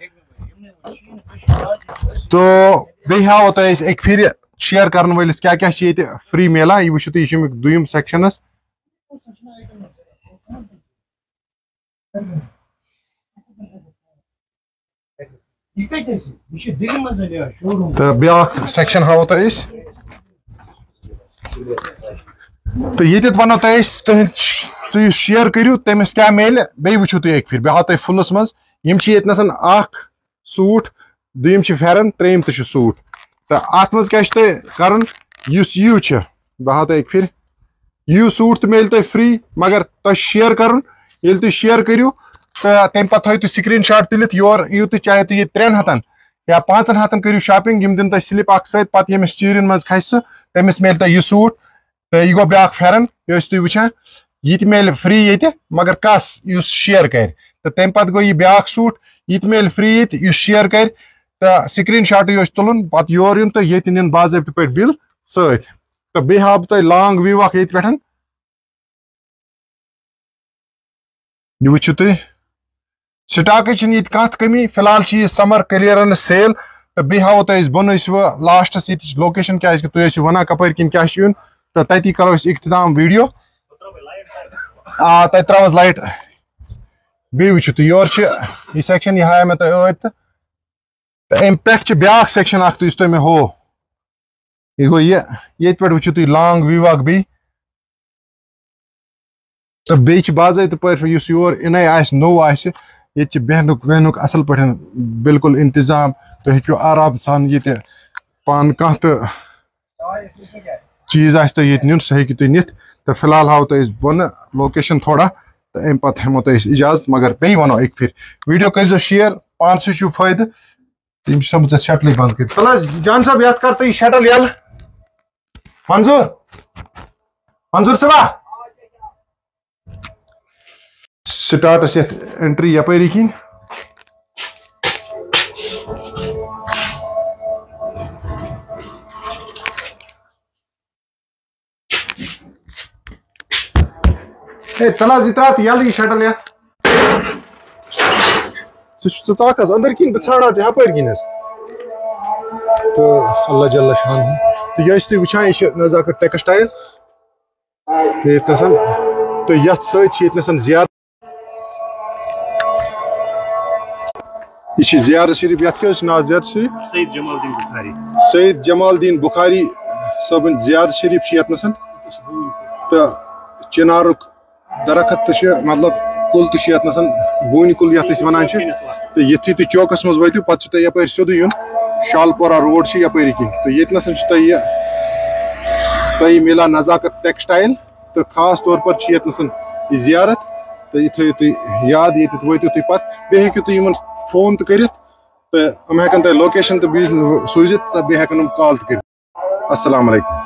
Speaker 1: تو بیٚیہِ ہاوو تۄہہِ أسۍ اکہِ پھِرِ شیر کرن وٲلِس کیاہ کیاہ چھِ ییٚتہِ فری میلان یہِ وٕچھِو تُہۍ یہِ چھُ امیُک دوٚیِم سیکشن حظ تہٕ بیٛاکھ سیکشن ہاوو تۄہہِ أسۍ تہٕ ییٚتٮ۪تھ وَنو تۄہہِ أسۍ تُہۍ یُس شیر کٔرِو تٔمِس کیاہ میلہِ بیٚیہِ وٕچھِو تُہۍ اکہِ پھِرِ بہٕ ہاوو تۄہہِ فُلس منٛز یِم چھِ ییٚتنَس اکھ سوٗٹ دوٚیِم چھِ پھٮ۪رن ترٛیٚیِم تہِ چھُ سوٗٹ تہٕ اَتھ منٛز کیاہ چھُ تۄہہِ کَرُن یُس یوٗ چھُ بہٕ ہاوو تۄہہِ اکہِ پھِرِ یوٗ سوٗٹ تہِ میلہِ تۄہہِ فرٛی مگر تۄہہِ چھُ شیر کَرُن ییٚلہِ تُہۍ شیر کٔرِو تہٕ تَمہِ پتہٕ تھٲیِو تُہۍ سکریٖن شاٹ تُلِتھ یور یِیِو تُہۍ چاہے تُہۍ ییٚتہِ 300 یا 500 کٔرِو شاپِنٛگ یِم دِنۍ تۄہہِ سِلِپ اکھ سۭتۍ پتہٕ ییٚمِس چیٖرٮ۪ن منٛز کھسہِ سُہ تٔمِس میلہِ تۄہہِ یہِ سوٗٹ تہٕ یہِ گوٚو بیٛاکھ پھٮ۪رن یہِ ٲسِو تُہۍ وٕچھان یہِ تہِ میلہِ فرٛی ییٚتہِ مگر کس یُس شیر کرِ تہٕ تَمہِ پتہٕ گوٚو یہِ بیٛاکھ سوٗٹ یہِ تہِ میلہِ فرٛی ییٚتہِ یُس شیر کرِ تہٕ سکریٖن شاٹٕے اوس تُلُن پتہٕ یور یُن تہٕ ییٚتہِ نِنۍ باضٲبطہٕ پٲٹھۍ بِل سۭتۍ تو بیٚیہِ ہاو بہٕ تۄہہِ لانگ وِو اکھ ییٚتہِ پٮ۪ٹھ یہِ وٕچھِو تُہۍ سٹاکٕچ چھِنہٕ ییٚتہِ کانٛہہ کٔمی فی الحال چھِ یہِ سمر کلیرنس سیل تہٕ بیٚیہِ ہاوو تۄہہِ أسۍ بۄنہٕ ٲسۍ وٕ لاسٹس ییٚتِچ لوکیشن کیازِ کہِ تُہۍ ٲسِو ونان کپٲرۍ کِنۍ کیاہ چھُ یُن تہٕ تتی کرو أسۍ اختتام ویٖڈیو تتہِ تراوس لایٹ بیٚیہِ وٕچھِو تُہۍ یورٕ چھِ یہِ سیکشن یہِ ہایو مےٚ تۄہہِ ٲدۍ تہٕ امہِ پٮ۪ٹھ چھِ بیاکھ سیکشن اکھ یُس تۄہہِ مےٚ ہوو یہِ گوٚو یہِ ییٚتہِ پٮ۪ٹھ وٕچھِو تُہۍ لانگ وِو اکھ بیٚیہِ تہٕ بیٚیہِ چھِ باضٲبطہٕ پٲٹھۍ یُس یور اِنَے آسہِ نوٚو آسہِ ییٚتہِ چھِ بیٚہنُک ویٚہنُک اَصٕل پٲٹھۍ بِلکُل اِنتظام تُہۍ ہیٚکِو آرام سان ییٚتہِ پانہٕ کانٛہہ تہٕ چیٖز آسہِ تۄہہِ ییٚتہِ نیُن سُہ ہیٚکِو تُہۍ نِتھ تہٕ فی الحال ہاوو تۄہہِ أسۍ بۄنہٕ لوکیشن تھوڑا تہٕ اَمہِ پتہٕ ہٮ۪مو تۄہہِ أسۍ اِجازت مگر بیٚیہِ وَنو اَکہِ پھِرِ ویٖڈیو کٔرۍزیو شِیر پانسٕے چھُو فٲیدٕ تٔمۍ چھِ تھٲومٕژ شٹلٕے بنٛد کٔرِتھ تَلہٕ حظ جان صٲب یتھ کر تہٕ یہِ شٹل یلہٕ منظوٗر صٲبا سٹاٹس یتھ اینٹری یپٲری کِنۍ ہے تل حظ یہِ ترٛاو تہٕ یلہٕ یہِ شٹل یتھ ژٕ ژاکھ حظ أنٛدٕرۍ کِنۍ بہٕ ژھانٛڈہا ژٕ ہپٲرۍ کِنۍ حظ تہٕ اللہ جل شان تہٕ یہِ ٲسِو تُہۍ وٕچھان یہِ چھِ نزاکت ٹیکسٹایل تہٕ ییٚتنَسن تہٕ یتھ سۭتۍ چھِ ییٚتنَسن زیارت یہ چھِ زیارت شریف یتھ کیٛاہ حظ چھُ ناو زیارت شریف سعید جمال الدین بخاری صٲبٕنۍ زیارت شریف چھِ یتنَسن تہٕ چِنارُک درخت تہِ چھُ مطلب کُل تہِ چھُ یتنَسن بوٗنہِ کُل یتھ أسۍ ونان چھِ تہٕ یُتھُے تُہۍ چوکس منٛز وٲتِو پتہٕ چھُ تۄہہِ یپٲرۍ سیوٚدُے یُن شالپورہ روڈ چھُ یپٲری کِنۍ تہٕ ییٚتنَسن چھُ تۄہہِ مِلان نزاکت ٹیکسٹایل تہٕ خاص طور پر چھِ ییٚتنَسن یہِ زیارت تہٕ یہِ تھٲیِو تُہۍ یاد ییٚتٮ۪تھ وٲتِو تُہۍ پتہٕ بیٚیہِ ہیٚکِو تُہۍ یِمن فون تہِ کٔرِتھ تہٕ یِم ہٮ۪کن تۄہہِ لوکیشن تہِ سوٗزِتھ تہٕ بیٚیہِ ہٮ۪کن یِم کال تہِ کٔرِتھ السلام علیکم